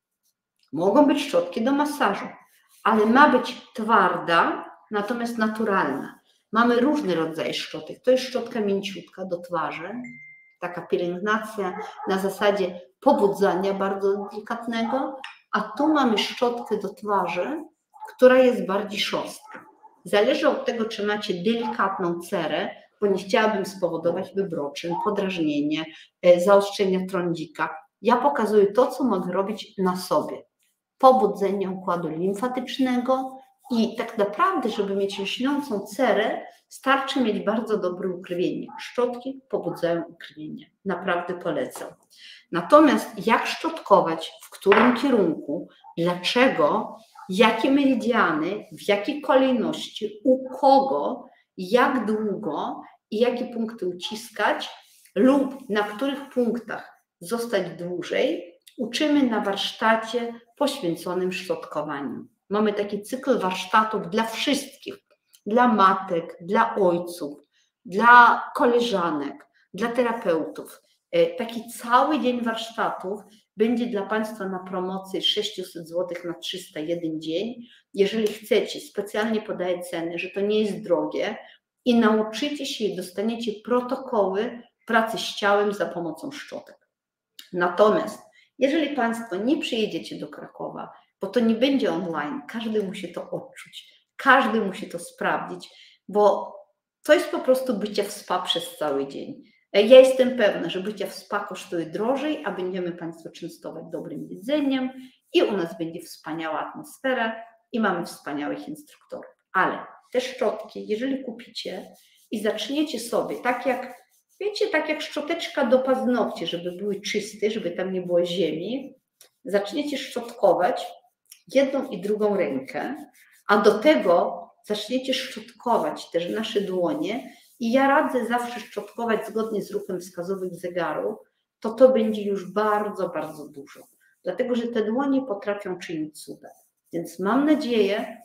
Speaker 2: Mogą być szczotki do masażu, ale ma być twarda, natomiast naturalna. Mamy różne rodzaje szczotek. To jest szczotka mięciutka do twarzy, taka pielęgnacja na zasadzie pobudzania bardzo delikatnego, a tu mamy szczotkę do twarzy, która jest bardziej szorstka. Zależy od tego, czy macie delikatną cerę, bo nie chciałabym spowodować wybroczyn, podrażnienie, zaostrzenia trądzika. Ja pokazuję to, co mogę robić na sobie. Pobudzenie układu limfatycznego i tak naprawdę, żeby mieć lśniącą cerę, starczy mieć bardzo dobre ukrwienie. Szczotki pobudzają ukrwienie. Naprawdę polecam. Natomiast jak szczotkować, w którym kierunku, dlaczego, jakie meridiany, w jakiej kolejności, u kogo, jak długo i jakie punkty uciskać lub na których punktach zostać dłużej, uczymy na warsztacie poświęconym szczotkowaniu. Mamy taki cykl warsztatów dla wszystkich, dla matek, dla ojców, dla koleżanek, dla terapeutów. Taki cały dzień warsztatów będzie dla Państwa na promocji sześćset złotych na trzysta jeden dzień. Jeżeli chcecie, specjalnie podaję ceny, że to nie jest drogie i nauczycie się i dostaniecie protokoły pracy z ciałem za pomocą szczotek. Natomiast jeżeli Państwo nie przyjedziecie do Krakowa, bo to nie będzie online, każdy musi to odczuć, każdy musi to sprawdzić, bo to jest po prostu bycie w spa przez cały dzień. Ja jestem pewna, że bycie w spa kosztuje drożej, a będziemy Państwa częstować dobrym jedzeniem i u nas będzie wspaniała atmosfera i mamy wspaniałych instruktorów. Ale te szczotki, jeżeli kupicie i zaczniecie sobie, tak jak, wiecie, tak jak szczoteczka do paznokci, żeby były czyste, żeby tam nie było ziemi, zaczniecie szczotkować jedną i drugą rękę, a do tego zaczniecie szczotkować też nasze dłonie i ja radzę zawsze szczotkować zgodnie z ruchem wskazówek zegaru, to to będzie już bardzo, bardzo dużo. Dlatego, że te dłonie potrafią czynić cuda. Więc mam nadzieję,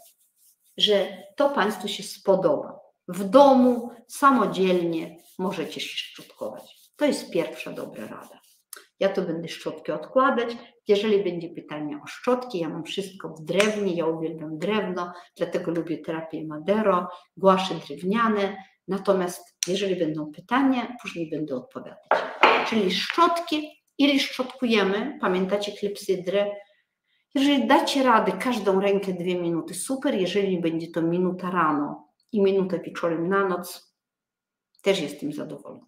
Speaker 2: że to Państwu się spodoba. W domu, samodzielnie możecie się szczotkować. To jest pierwsza dobra rada. Ja tu będę szczotki odkładać. Jeżeli będzie pytanie o szczotki, ja mam wszystko w drewnie, ja uwielbiam drewno, dlatego lubię terapię Madero, głasze drewniane. Natomiast jeżeli będą pytania, później będę odpowiadać. Czyli szczotki, ile szczotkujemy, pamiętacie klepsydrę? Jeżeli dacie radę każdą rękę dwie minuty, super. Jeżeli będzie to minuta rano i minuta wieczorem na noc, też jestem zadowolona.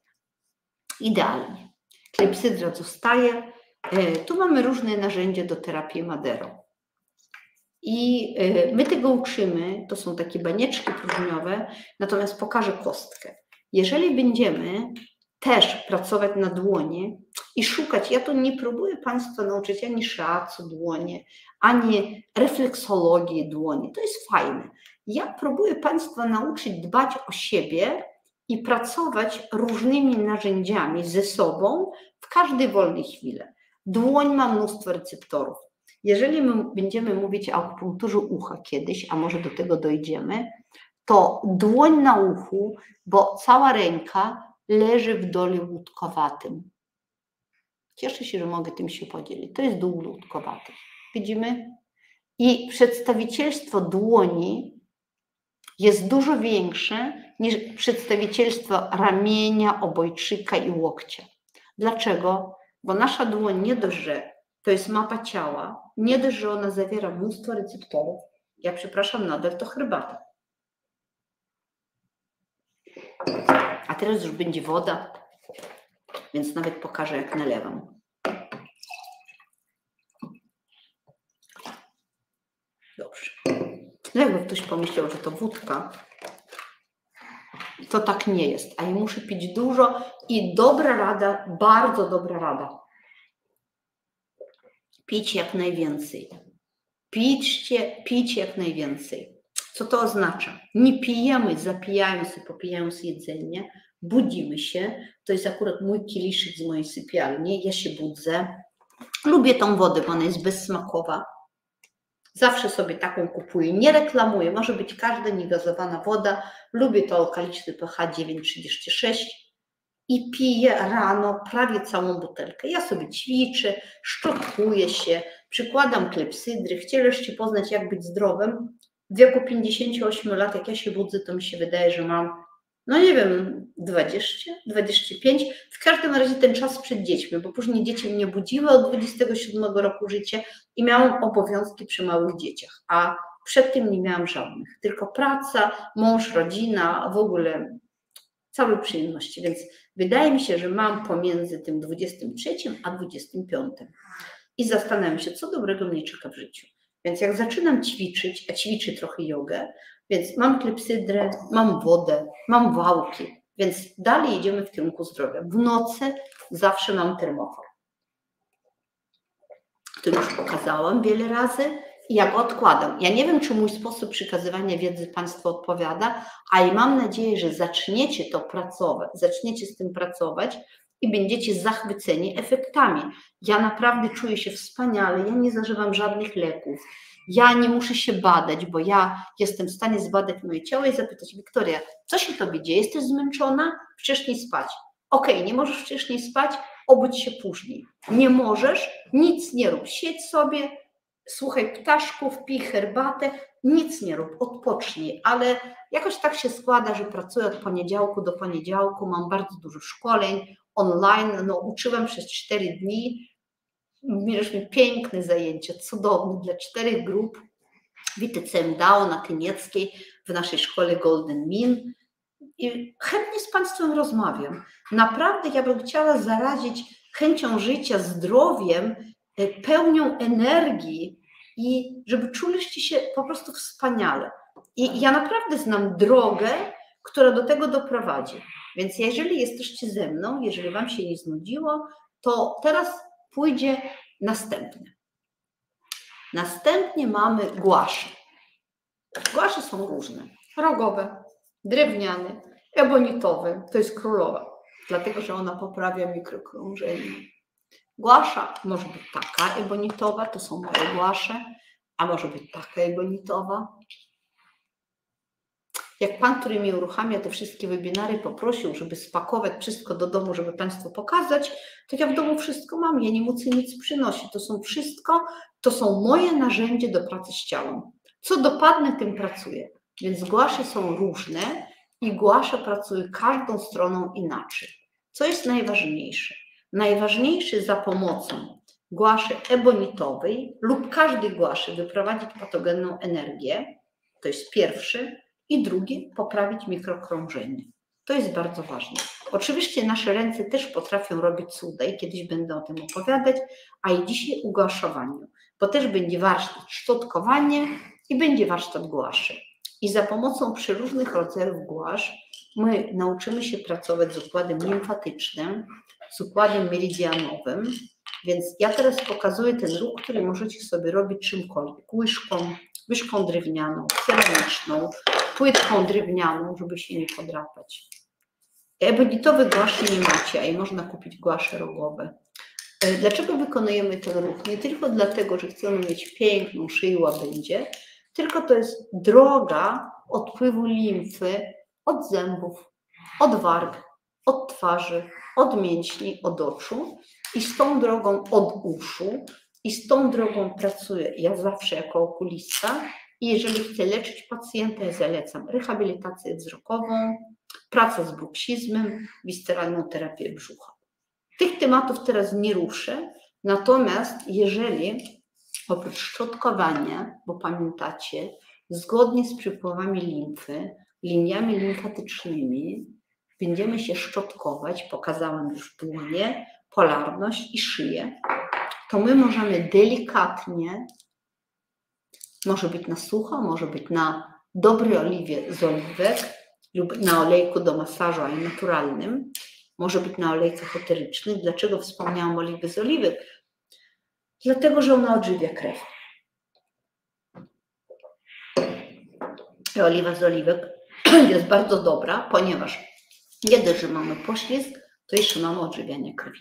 Speaker 2: Idealnie. Klepsydra zostaje. Tu mamy różne narzędzia do terapii Madero. I my tego uczymy, to są takie banieczki próżniowe, natomiast pokażę kostkę. Jeżeli będziemy też pracować na dłonie i szukać, ja tu nie próbuję Państwa nauczyć ani shiatsu dłonie, ani refleksologii dłoni, to jest fajne. Ja próbuję Państwa nauczyć dbać o siebie i pracować różnymi narzędziami ze sobą w każdej wolnej chwili. Dłoń ma mnóstwo receptorów. Jeżeli my będziemy mówić o akupunkturze ucha kiedyś, a może do tego dojdziemy, to dłoń na uchu, bo cała ręka leży w dole łódkowatym. Cieszę się, że mogę tym się podzielić. To jest dół łódkowaty. Widzimy? I przedstawicielstwo dłoni jest dużo większe niż przedstawicielstwo ramienia, obojczyka i łokcia. Dlaczego? Bo nasza dłoń nie dość, że to jest mapa ciała, nie dość, że ona zawiera mnóstwo receptorów. Ja przepraszam, nadal to herbata. A teraz już będzie woda, więc nawet pokażę, jak nalewam. Dobrze. No jakby ktoś pomyślał, że to wódka, to tak nie jest. A ja muszę pić dużo i dobra rada, bardzo dobra rada. Pić jak najwięcej. Pićcie, pić jak najwięcej. Co to oznacza? Nie pijemy, zapijając i popijając jedzenie, budzimy się. To jest akurat mój kieliszek z mojej sypialni. Ja się budzę. Lubię tą wodę, bo ona jest bezsmakowa. Zawsze sobie taką kupuję. Nie reklamuję. Może być każda niegazowana woda. Lubię to alkaliczny pH dziewięć trzydzieści sześć i piję rano prawie całą butelkę. Ja sobie ćwiczę, szczotkuję się, przykładam klepsydry. Chcieliście poznać, jak być zdrowym? W wieku pięćdziesięciu ośmiu lat, jak ja się budzę, to mi się wydaje, że mam, no nie wiem, dwadzieścia, dwadzieścia pięć. W każdym razie ten czas przed dziećmi, bo później dzieci mnie budziły od dwudziestego siódmego roku życia i miałam obowiązki przy małych dzieciach, a przed tym nie miałam żadnych. Tylko praca, mąż, rodzina, w ogóle całe przyjemności. Więc wydaje mi się, że mam pomiędzy tym dwudziestym trzecim a dwudziestym piątym. I zastanawiam się, co dobrego mnie czeka w życiu. Więc jak zaczynam ćwiczyć, a ćwiczę trochę jogę, więc mam klepsydrę, mam wodę, mam wałki, więc dalej idziemy w kierunku zdrowia. W nocy zawsze mam termofor. To już pokazałam wiele razy i ja go odkładam. Ja nie wiem, czy mój sposób przekazywania wiedzy Państwu odpowiada, ale mam nadzieję, że zaczniecie to pracować, zaczniecie z tym pracować i będziecie zachwyceni efektami. Ja naprawdę czuję się wspaniale, ja nie zażywam żadnych leków, ja nie muszę się badać, bo ja jestem w stanie zbadać moje ciało i zapytać: Wiktoria, co się tobie dzieje? Jesteś zmęczona? Wcześniej spać. Okej, okay, nie możesz wcześniej spać? Obudź się później. Nie możesz? Nic nie rób. Siedź sobie, słuchaj ptaszków, pij herbatę, nic nie rób, odpocznij. Ale jakoś tak się składa, że pracuję od poniedziałku do poniedziałku, mam bardzo dużo szkoleń online, no uczyłam przez cztery dni, mieliśmy piękne zajęcia, cudowne, dla czterech grup w I T C M D A O na Tynieckiej, w naszej szkole Golden Mean i chętnie z Państwem rozmawiam. Naprawdę ja bym chciała zarazić chęcią życia, zdrowiem, pełnią energii i żeby czuliście się po prostu wspaniale. I ja naprawdę znam drogę, która do tego doprowadzi. Więc jeżeli jesteście ze mną, jeżeli Wam się nie znudziło, to teraz pójdzie następne. Następnie mamy głasze. Głasze są różne. Rogowe, drewniane, ebonitowe. To jest królowa, dlatego że ona poprawia mikrokrążenie. Głasza może być taka ebonitowa, to są moje głasze, a może być taka ebonitowa. Jak pan, który mnie uruchamia te wszystkie webinary, poprosił, żeby spakować wszystko do domu, żeby Państwu pokazać, to ja w domu wszystko mam, ja nie muszę nic przynosić. To są wszystko, to są moje narzędzie do pracy z ciałem. Co dopadnę, tym pracuję. Więc głasze są różne i głasze pracują każdą stroną inaczej. Co jest najważniejsze? Najważniejsze za pomocą głaszy ebonitowej lub każdej głaszy wyprowadzić patogenną energię, to jest pierwszy, i drugi, poprawić mikrokrążenie. To jest bardzo ważne. Oczywiście nasze ręce też potrafią robić cuda i kiedyś będę o tym opowiadać, a i dzisiaj o głaszowaniu, bo też będzie warsztat szczotkowanie i będzie warsztat głaszy. I za pomocą przeróżnych rodzajów głasz my nauczymy się pracować z układem limfatycznym, z układem meridianowym, więc ja teraz pokazuję ten ruch, który możecie sobie robić czymkolwiek, łyżką, łyżką drewnianą, ceramiczną, płytką drewnianą, żeby się nie podrapać. Ebonitowe głaszy nie macie, a i można kupić głasze rogowe. Dlaczego wykonujemy ten ruch? Nie tylko dlatego, że chcemy mieć piękną szyję łabędzie, tylko to jest droga odpływu limfy od zębów, od warg, od twarzy, od mięśni, od oczu i z tą drogą od uszu i z tą drogą pracuję ja zawsze jako okulista i jeżeli chcę leczyć pacjenta, ja zalecam rehabilitację wzrokową, pracę z bruksizmem, wisteralną terapię brzucha. Tych tematów teraz nie ruszę, natomiast jeżeli oprócz szczotkowania, bo pamiętacie, zgodnie z przypływami limfy, liniami limfatycznymi, będziemy się szczotkować, pokazałam już dłonie, polarność i szyję, to my możemy delikatnie, może być na sucho, może być na dobrej oliwie z oliwek lub na olejku do masażu, ale naturalnym, może być na olejkach eterycznych. Dlaczego wspomniałam oliwy z oliwek? Dlatego, że ona odżywia krew. I oliwa z oliwek jest bardzo dobra, ponieważ nie dość, że mamy poślizg, to jeszcze mamy odżywianie krwi.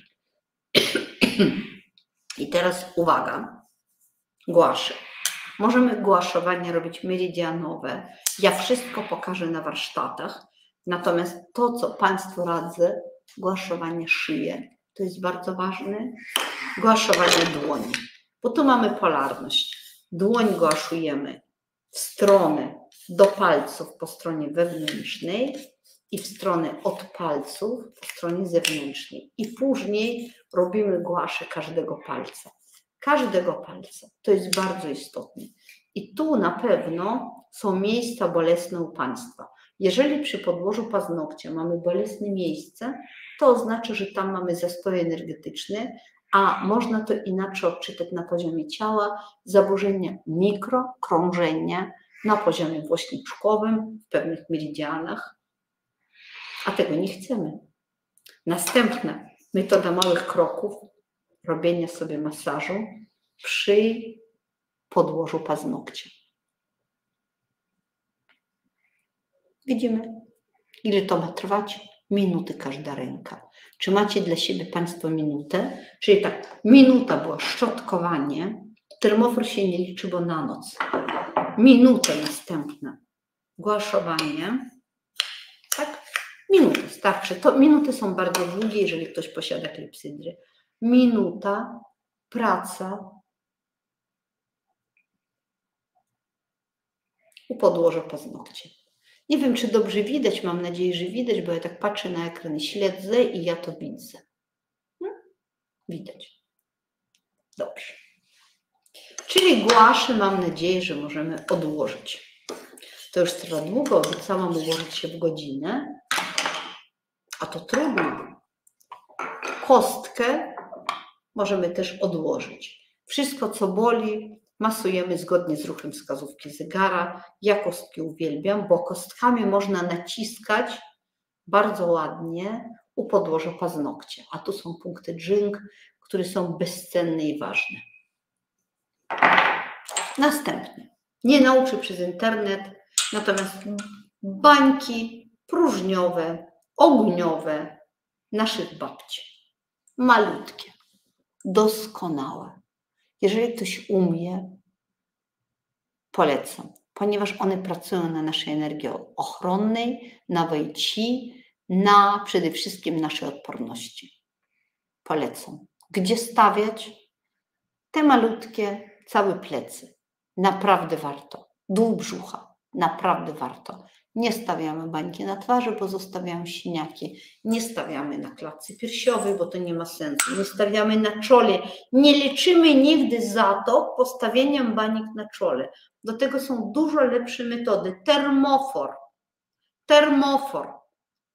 Speaker 2: I teraz uwaga, głaszy. Możemy głaszowanie robić meridianowe. Ja wszystko pokażę na warsztatach. Natomiast to, co Państwu radzę, głaszowanie szyję, to jest bardzo ważne. Głaszowanie dłoni, bo tu mamy polarność. Dłoń głaszujemy w stronę do palców po stronie wewnętrznej i w stronę od palców po stronie zewnętrznej. I później robimy głaszę każdego palca. Każdego palca. To jest bardzo istotne. I tu na pewno są miejsca bolesne u Państwa. Jeżeli przy podłożu paznokcia mamy bolesne miejsce, to oznacza, że tam mamy zastój energetyczny, a można to inaczej odczytać na poziomie ciała, zaburzenia mikro, krążenia na poziomie włośniczkowym, w pewnych meridianach, a tego nie chcemy. Następna metoda małych kroków, robienia sobie masażu przy podłożu paznokcia. Widzimy, ile to ma trwać? Minuty każda ręka. Czy macie dla siebie Państwo minutę? Czyli tak, minuta była szczotkowanie, termofor się nie liczy, bo na noc. Minutę następna, głaszowanie. Tak, minuty starczy. To minuty są bardzo długie, jeżeli ktoś posiada klepsydrę. Minuta, praca u podłoża paznokcia. Nie wiem, czy dobrze widać, mam nadzieję, że widać, bo ja tak patrzę na ekran, śledzę i ja to widzę. Hmm? Widać. Dobrze. Czyli głaszę, mam nadzieję, że możemy odłożyć. To już trwa długo, obiecałam ułożyć się w godzinę, a to trudno. Kostkę możemy też odłożyć. Wszystko, co boli, masujemy zgodnie z ruchem wskazówki zegara. Ja kostki uwielbiam, bo kostkami można naciskać bardzo ładnie u podłoża paznokcia. A tu są punkty dżing, które są bezcenne i ważne. Następnie. Nie nauczę przez internet, natomiast bańki próżniowe, ogniowe naszych babci. Malutkie, doskonałe. Jeżeli ktoś umie, polecam, ponieważ one pracują na naszej energii ochronnej, na wei chi, na przede wszystkim naszej odporności. Polecam. Gdzie stawiać? Te malutkie, całe plecy. Naprawdę warto. Dół brzucha. Naprawdę warto. Nie stawiamy bańki na twarzy, bo zostawiają siniaki. Nie stawiamy na klatce piersiowej, bo to nie ma sensu. Nie stawiamy na czole. Nie leczymy nigdy za to postawieniem baniek na czole. Do tego są dużo lepsze metody. Termofor. Termofor.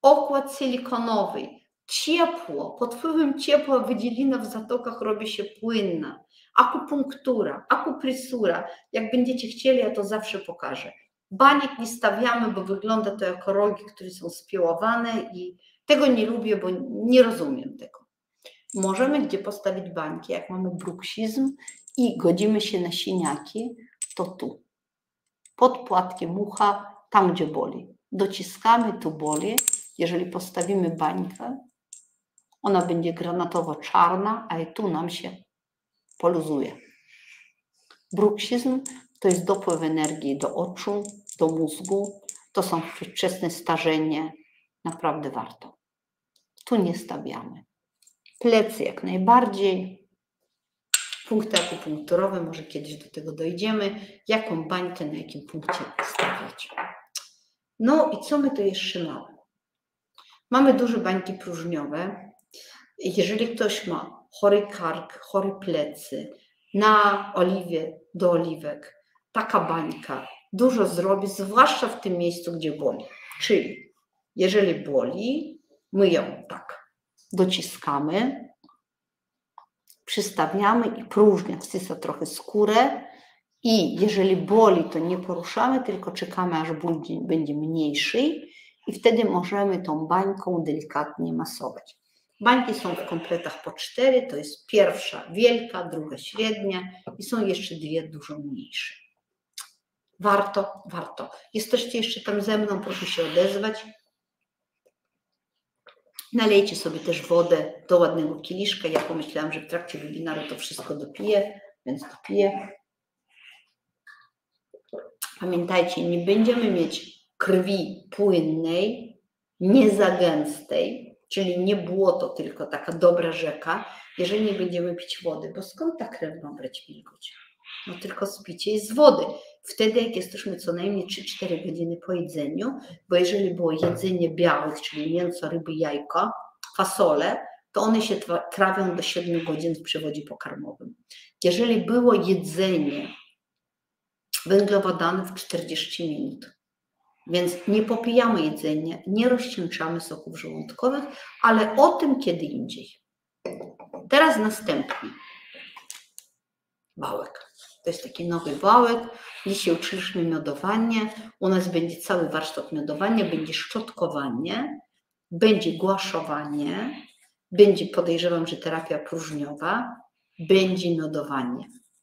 Speaker 2: pokład silikonowy, ciepło, pod wpływem ciepła wydzielina w zatokach robi się płynna, akupunktura, akupresura, jak będziecie chcieli, ja to zawsze pokażę. Baniek nie stawiamy, bo wygląda to jako rogi, które są spiłowane i tego nie lubię, bo nie rozumiem tego. Możemy gdzie postawić bańki, jak mamy bruksizm i godzimy się na siniaki, to tu, pod płatkiem ucha, tam gdzie boli. Dociskamy, tu boli. Jeżeli postawimy bańkę, ona będzie granatowo-czarna, a i tu nam się poluzuje. Bruksizm to jest dopływ energii do oczu, do mózgu. To są przedwczesne starzenie. Naprawdę warto. Tu nie stawiamy. Plecy jak najbardziej. Punkty akupunkturowe, może kiedyś do tego dojdziemy. Jaką bańkę na jakim punkcie stawiać. No i co my tu jeszcze mamy? Mamy duże bańki próżniowe. Jeżeli ktoś ma chory kark, chory plecy, na oliwie do oliwek, taka bańka dużo zrobi, zwłaszcza w tym miejscu, gdzie boli. Czyli jeżeli boli, my ją tak dociskamy, przystawiamy i próżnia wsysa trochę skórę i jeżeli boli, to nie poruszamy, tylko czekamy, aż ból będzie mniejszy i wtedy możemy tą bańką delikatnie masować. Bańki są w kompletach po cztery, to jest pierwsza wielka, druga średnia i są jeszcze dwie dużo mniejsze. Warto, warto. Jesteście jeszcze tam ze mną, proszę się odezwać. Nalejcie sobie też wodę do ładnego kieliszka. Ja pomyślałam, że w trakcie webinaru to wszystko dopiję, więc dopiję. Pamiętajcie, nie będziemy mieć krwi płynnej, nie za gęstej, czyli nie błoto, tylko taka dobra rzeka, jeżeli nie będziemy pić wody, bo skąd ta krew ma brać wilgoć? No tylko spicie jej z wody. Wtedy, jak jesteśmy co najmniej trzy cztery godziny po jedzeniu, bo jeżeli było jedzenie białych, czyli mięso, ryby, jajko, fasole, to one się trawią do siedmiu godzin w przewodzie pokarmowym. Jeżeli było jedzenie węglowodanów czterdzieści minut, więc nie popijamy jedzenia, nie rozcieńczamy soków żołądkowych, ale o tym kiedy indziej. Teraz następny wałek. To jest taki nowy wałek. Dzisiaj uczyliśmy miodowanie. U nas będzie cały warsztat miodowania, będzie szczotkowanie, będzie głaszowanie, będzie, podejrzewam, że terapia próżniowa, będzie miodowanie.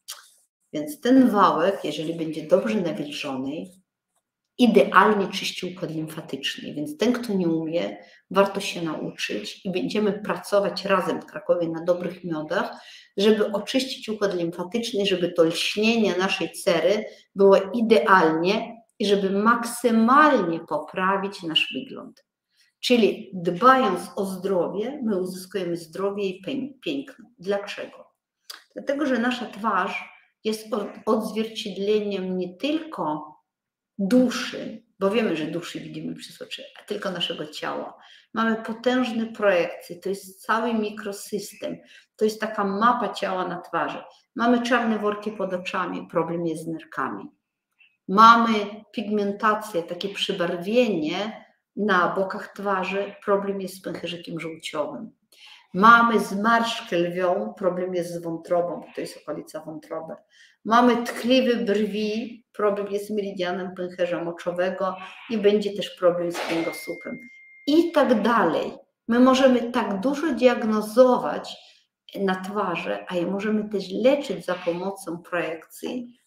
Speaker 2: Więc ten wałek, jeżeli będzie dobrze nawilżony, idealnie czyści układ limfatyczny, więc ten, kto nie umie, warto się nauczyć i będziemy pracować razem w Krakowie na dobrych miodach, żeby oczyścić układ limfatyczny, żeby to lśnienie naszej cery było idealnie i żeby maksymalnie poprawić nasz wygląd. Czyli dbając o zdrowie, my uzyskujemy zdrowie i piękno. Dlaczego? Dlatego, że nasza twarz jest odzwierciedleniem nie tylko duszy, bo wiemy, że duszy widzimy przez oczy, a tylko naszego ciała. Mamy potężne projekcje, to jest cały mikrosystem, to jest taka mapa ciała na twarzy. Mamy czarne worki pod oczami, problem jest z nerkami. Mamy pigmentację, takie przybarwienie na bokach twarzy, problem jest z pęcherzykiem żółciowym. Mamy zmarszczkę lwią, problem jest z wątrobą, to jest okolica wątroby. Mamy tchliwe brwi, problem jest z meridianem pęcherza moczowego i będzie też problem z kręgosłupem. I tak dalej. My możemy tak dużo diagnozować na twarzy, a je możemy też leczyć za pomocą projekcji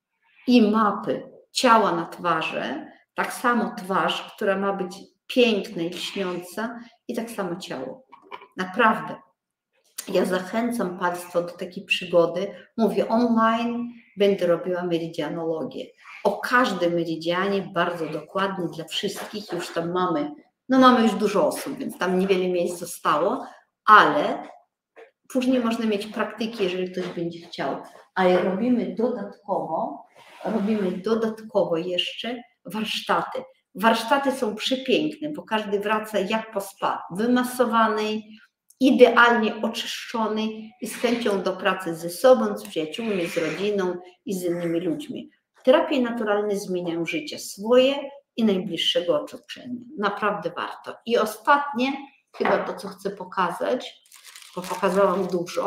Speaker 2: i mapy ciała na twarzy, tak samo twarz, która ma być piękna i lśniąca i tak samo ciało. Naprawdę. Ja zachęcam Państwa do takiej przygody. Mówię online, będę robiła meridianologię. O każdym meridianie bardzo dokładnie dla wszystkich. Już tam mamy, no mamy już dużo osób, więc tam niewiele miejsc zostało, ale później można mieć praktyki, jeżeli ktoś będzie chciał. Ale robimy dodatkowo, robimy dodatkowo jeszcze warsztaty. Warsztaty są przepiękne, bo każdy wraca jak po spa, wymasowany, idealnie oczyszczony i z chęcią do pracy ze sobą, z przyjaciółmi, z rodziną i z innymi ludźmi. Terapie naturalne zmieniają życie swoje i najbliższego otoczenia. Naprawdę warto. I ostatnie, chyba to, co chcę pokazać, bo pokazałam dużo,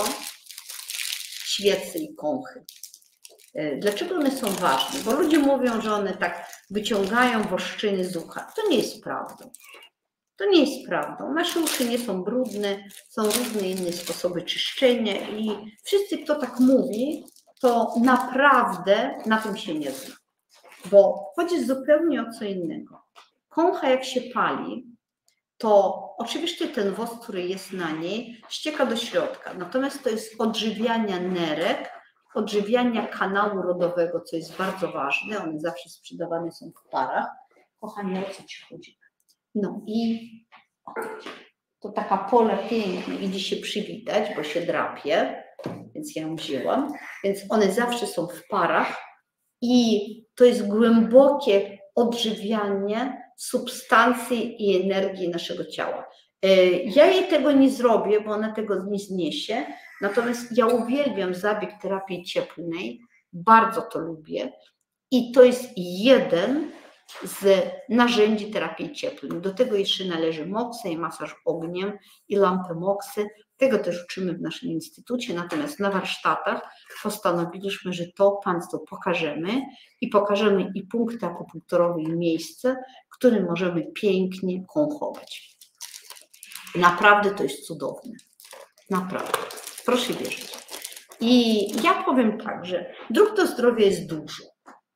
Speaker 2: świece i kąchy. Dlaczego one są ważne? Bo ludzie mówią, że one tak wyciągają woszczyny z ucha. To nie jest prawdą. To nie jest prawdą. Nasze uszy nie są brudne, są różne inne sposoby czyszczenia i wszyscy, kto tak mówi, to naprawdę na tym się nie zna. Bo chodzi zupełnie o co innego. Kącha jak się pali, to oczywiście ten wos, który jest na niej, ścieka do środka. Natomiast to jest odżywiania nerek, odżywiania kanału rodowego, co jest bardzo ważne. One zawsze sprzedawane są w parach. Kochani, o co ci chodzi? No i to taka pola piękna, idzie się przywitać, bo się drapie, więc ja ją wzięłam. Więc one zawsze są w parach i to jest głębokie odżywianie substancji i energii naszego ciała. Ja jej tego nie zrobię, bo ona tego nie zniesie, natomiast ja uwielbiam zabieg terapii cieplnej, bardzo to lubię i to jest jeden z narzędzi terapii cieplnej. Do tego jeszcze należy moksy i masaż ogniem i lampy moksy. Tego też uczymy w naszym instytucie, natomiast na warsztatach postanowiliśmy, że to Państwu pokażemy i pokażemy i punkty akupunkturowe i miejsce, w którym możemy pięknie kąchować. Naprawdę to jest cudowne. Naprawdę. Proszę wierzyć. I ja powiem tak, że dróg do zdrowia jest dużo.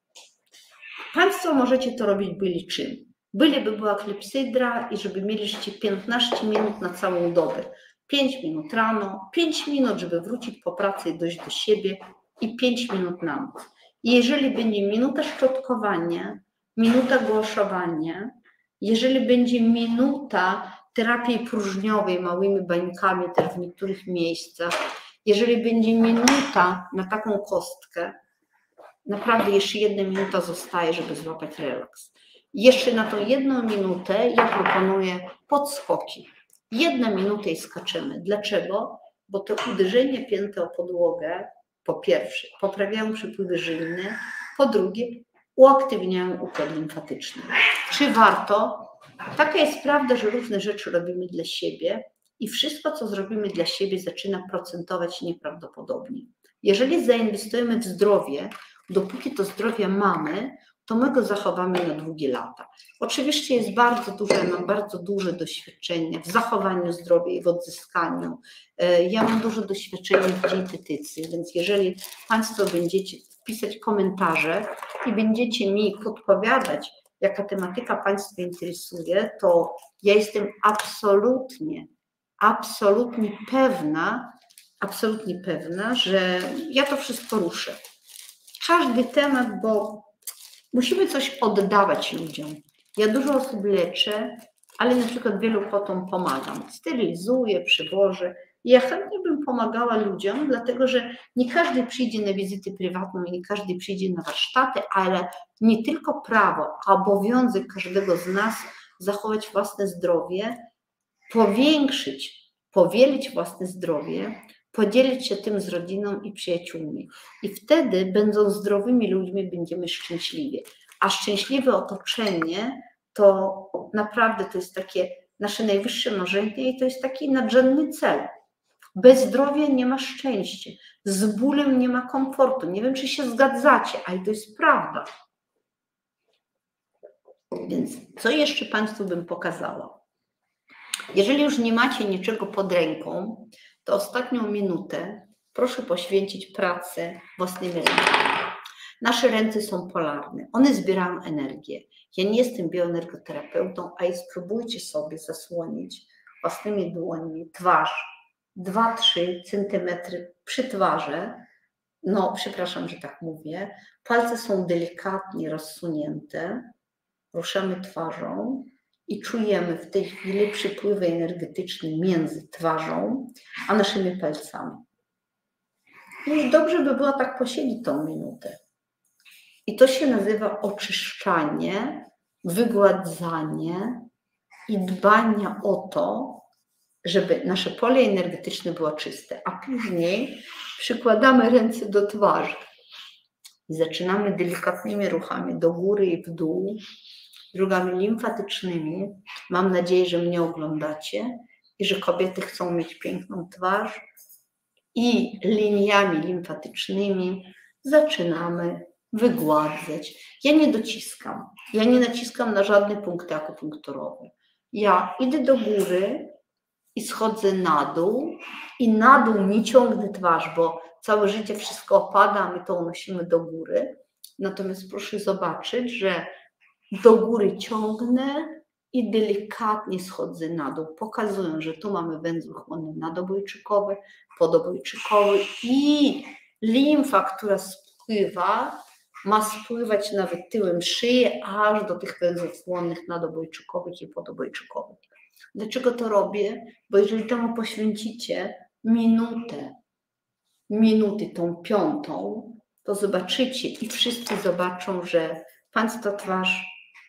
Speaker 2: Państwo możecie to robić byli czym? Byliby była klepsydra i żeby mieliście piętnaście minut na całą dobę. pięć minut rano, pięć minut, żeby wrócić po pracy i dojść do siebie i pięć minut na noc. I jeżeli będzie minuta szczotkowania, minuta głoszowania, jeżeli będzie minuta terapii próżniowej małymi bańkami też w niektórych miejscach, jeżeli będzie minuta na taką kostkę, naprawdę jeszcze jedna minuta zostaje, żeby złapać relaks. Jeszcze na tą jedną minutę ja proponuję podskoki. Jedna minuta i skaczemy. Dlaczego? Bo to uderzenie pięty o podłogę, po pierwsze, poprawiają przepływy żylne, po drugie, uaktywniają układ limfatyczny. Czy warto? Taka jest prawda, że różne rzeczy robimy dla siebie i wszystko, co zrobimy dla siebie, zaczyna procentować nieprawdopodobnie. Jeżeli zainwestujemy w zdrowie, dopóki to zdrowie mamy, to my go zachowamy na długie lata. Oczywiście jest bardzo duże, ja mam bardzo duże doświadczenie w zachowaniu zdrowia i w odzyskaniu. Ja mam duże doświadczenie w dietetyce, więc jeżeli Państwo będziecie pisać komentarze i będziecie mi podpowiadać, jaka tematyka Państwa interesuje, to ja jestem absolutnie, absolutnie pewna, absolutnie pewna, że ja to wszystko ruszę. Każdy temat, bo musimy coś oddawać ludziom. Ja dużo osób leczę, ale na przykład wielu kotom pomagam. Sterylizuję, przywożę. Ja chętnie bym pomagała ludziom, dlatego że nie każdy przyjdzie na wizytę prywatną i nie każdy przyjdzie na warsztaty, ale nie tylko prawo, a obowiązek każdego z nas zachować własne zdrowie, powiększyć, powielić własne zdrowie, podzielić się tym z rodziną i przyjaciółmi. I wtedy, będąc zdrowymi ludźmi, będziemy szczęśliwi. A szczęśliwe otoczenie to naprawdę to jest takie nasze najwyższe marzenie i to jest taki nadrzędny cel. Bez zdrowia nie ma szczęścia, z bólem nie ma komfortu. Nie wiem, czy się zgadzacie, ale to jest prawda. Więc co jeszcze Państwu bym pokazała? Jeżeli już nie macie niczego pod ręką, to ostatnią minutę proszę poświęcić pracę własnymi rękami. Nasze ręce są polarne, one zbierają energię. Ja nie jestem bioenergoterapeutą, a spróbujcie sobie zasłonić własnymi dłońmi twarz dwa trzy centymetry przy twarzy. No, przepraszam, że tak mówię. Palce są delikatnie rozsunięte, ruszamy twarzą i czujemy w tej chwili przepływy energetyczne między twarzą a naszymi palcami. Już dobrze by było tak posiedzieć tą minutę. I to się nazywa oczyszczanie, wygładzanie i dbanie o to, żeby nasze pole energetyczne było czyste, a później przykładamy ręce do twarzy i zaczynamy delikatnymi ruchami do góry i w dół drogami limfatycznymi. Mam nadzieję, że mnie oglądacie i że kobiety chcą mieć piękną twarz i liniami limfatycznymi zaczynamy wygładzać. Ja nie dociskam, ja nie naciskam na żadne punkty akupunkturowe. Ja idę do góry i schodzę na dół i na dół nie ciągnę twarz, bo całe życie wszystko opada, a my to unosimy do góry. Natomiast proszę zobaczyć, że do góry ciągnę i delikatnie schodzę na dół, pokazując, że tu mamy węzeł chłonny nadobojczykowy, podobojczykowy i limfa, która spływa, ma spływać nawet tyłem szyi, aż do tych węzłów chłonnych nadobojczykowych i podobojczykowych. Dlaczego to robię? Bo jeżeli temu poświęcicie minutę, minuty tą piątą, to zobaczycie i wszyscy zobaczą, że Państwa twarz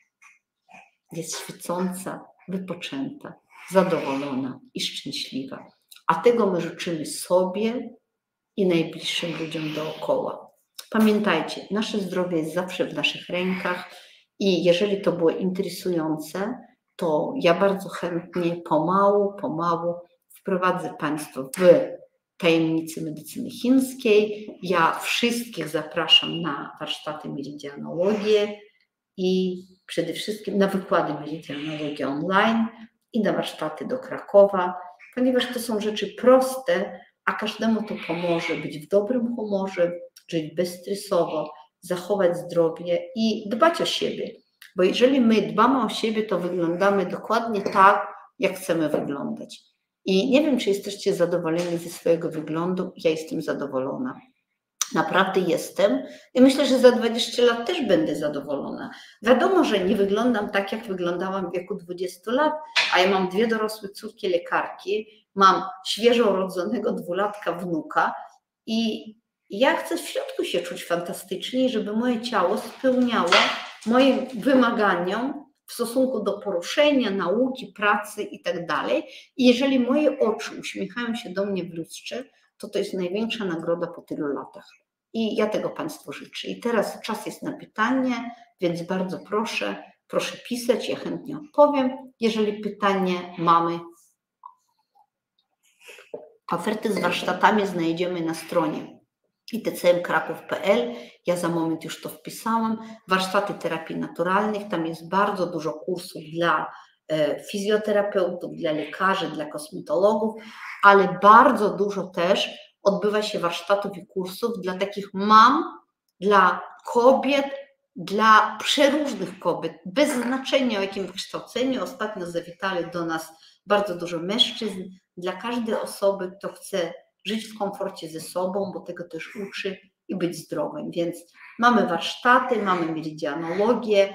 Speaker 2: jest świecąca, wypoczęta, zadowolona i szczęśliwa. A tego my życzymy sobie i najbliższym ludziom dookoła. Pamiętajcie, nasze zdrowie jest zawsze w naszych rękach i jeżeli to było interesujące, to ja bardzo chętnie pomału, pomału wprowadzę Państwa w tajemnicy medycyny chińskiej. Ja wszystkich zapraszam na warsztaty meridianologii i przede wszystkim na wykłady meridianologii online i na warsztaty do Krakowa, ponieważ to są rzeczy proste, a każdemu to pomoże być w dobrym humorze, żyć bezstresowo, zachować zdrowie i dbać o siebie. Bo jeżeli my dbamy o siebie, to wyglądamy dokładnie tak, jak chcemy wyglądać. I nie wiem, czy jesteście zadowoleni ze swojego wyglądu. Ja jestem zadowolona. Naprawdę jestem i myślę, że za dwadzieścia lat też będę zadowolona. Wiadomo, że nie wyglądam tak, jak wyglądałam w wieku dwudziestu lat, a ja mam dwie dorosłe córki lekarki, mam świeżo urodzonego dwulatka wnuka i ja chcę w środku się czuć fantastycznie, żeby moje ciało spełniało moim wymaganiom w stosunku do poruszenia, nauki, pracy i tak dalej. I jeżeli moje oczy uśmiechają się do mnie w lustrze, to to jest największa nagroda po tylu latach. I ja tego Państwu życzę. I teraz czas jest na pytanie, więc bardzo proszę, proszę pisać, ja chętnie odpowiem. Jeżeli pytanie mamy, oferty z warsztatami znajdziemy na stronie i t c m kraków kropka p l. Ja za moment już to wpisałam. Warsztaty terapii naturalnych, tam jest bardzo dużo kursów dla fizjoterapeutów, dla lekarzy, dla kosmetologów, ale bardzo dużo też odbywa się warsztatów i kursów dla takich mam, dla kobiet, dla przeróżnych kobiet, bez znaczenia o jakim wykształceniu. Ostatnio zawitali do nas bardzo dużo mężczyzn, dla każdej osoby, kto chce żyć w komforcie ze sobą, bo tego też uczy i być zdrowym. Więc mamy warsztaty, mamy meridianologię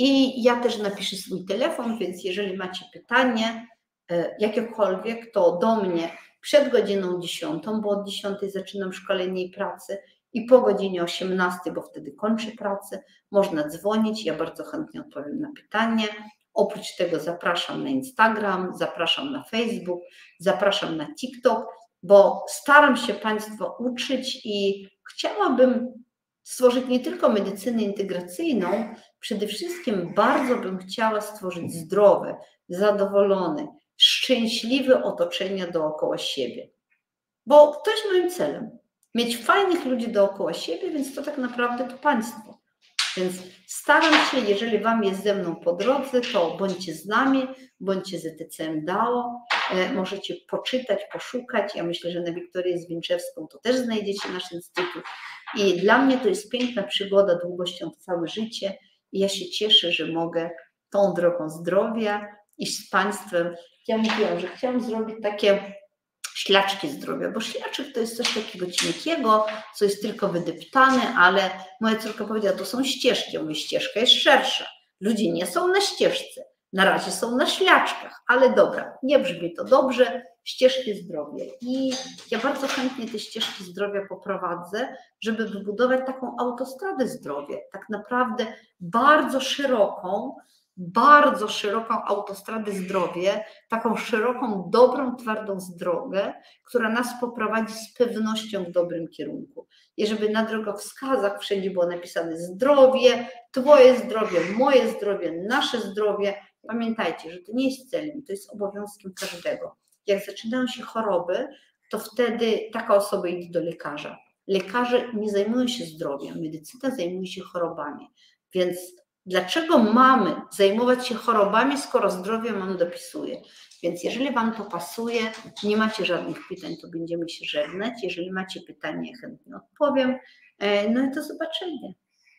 Speaker 2: i ja też napiszę swój telefon, więc jeżeli macie pytanie jakiekolwiek, to do mnie przed godziną dziesiątą, bo od dziesiątej zaczynam szkolenie i pracę i po godzinie osiemnastej, bo wtedy kończę pracę, można dzwonić, ja bardzo chętnie odpowiem na pytanie. Oprócz tego zapraszam na Instagram, zapraszam na Facebook, zapraszam na TikTok, bo staram się Państwa uczyć i chciałabym stworzyć nie tylko medycynę integracyjną, przede wszystkim bardzo bym chciała stworzyć zdrowe, zadowolone, szczęśliwe otoczenie dookoła siebie. Bo to jest moim celem. Mieć fajnych ludzi dookoła siebie, więc to tak naprawdę to Państwo. Więc staram się, jeżeli Wam jest ze mną po drodze, to bądźcie z nami, bądźcie z E T C M D A O. Możecie poczytać, poszukać. Ja myślę, że na Wiktorię Zwinczewską to też znajdziecie nasz instytut. I dla mnie to jest piękna przygoda długością w całe życie. I ja się cieszę, że mogę tą drogą zdrowia iść z Państwem. Ja mówiłam, że chciałam zrobić takie ślaczki zdrowia, bo ślaczek to jest coś takiego cienkiego, co jest tylko wydeptane, ale moja córka powiedziała, to są ścieżki. Ja mówię, ścieżka jest szersza. Ludzie nie są na ścieżce, na razie są na ślaczkach, ale dobra, nie brzmi to dobrze, ścieżki zdrowia. I ja bardzo chętnie te ścieżki zdrowia poprowadzę, żeby wybudować taką autostradę zdrowia, tak naprawdę bardzo szeroką, bardzo szeroką autostradę zdrowie, taką szeroką, dobrą, twardą drogę, która nas poprowadzi z pewnością w dobrym kierunku. I żeby na drogowskazach wszędzie było napisane zdrowie, twoje zdrowie, moje zdrowie, nasze zdrowie. Pamiętajcie, że to nie jest celem, to jest obowiązkiem każdego. Jak zaczynają się choroby, to wtedy taka osoba idzie do lekarza. Lekarze nie zajmują się zdrowiem, medycyna zajmuje się chorobami. Więc dlaczego mamy zajmować się chorobami, skoro zdrowie nam dopisuje? Więc jeżeli Wam to pasuje, nie macie żadnych pytań, to będziemy się żegnać. Jeżeli macie pytanie, chętnie odpowiem. No i do zobaczenia.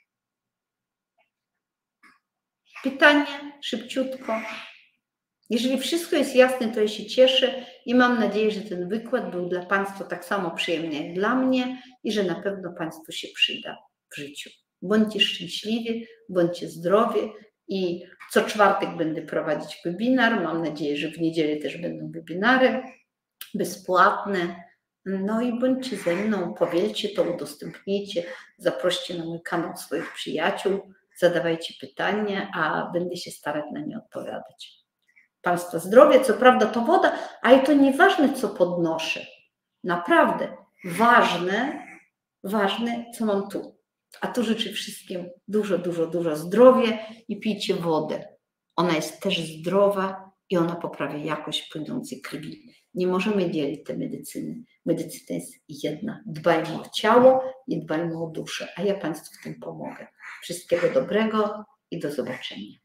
Speaker 2: Pytanie szybciutko. Jeżeli wszystko jest jasne, to ja się cieszę i mam nadzieję, że ten wykład był dla Państwa tak samo przyjemny jak dla mnie i że na pewno Państwu się przyda w życiu. Bądźcie szczęśliwi, bądźcie zdrowi i co czwartek będę prowadzić webinar. Mam nadzieję, że w niedzielę też będą webinary bezpłatne. No i bądźcie ze mną, powielcie to, udostępnijcie, zaproście na mój kanał swoich przyjaciół, zadawajcie pytania, a będę się starać na nie odpowiadać. Państwa zdrowie, co prawda to woda, ale to nieważne, co podnoszę. Naprawdę ważne, ważne, co mam tu. A tu życzę wszystkim dużo, dużo, dużo zdrowia i pijcie wodę. Ona jest też zdrowa i ona poprawia jakość płynącej krwi. Nie możemy dzielić tej medycyny. Medycyna jest jedna. Dbajmy o ciało i dbajmy o duszę, a ja Państwu w tym pomogę. Wszystkiego dobrego i do zobaczenia.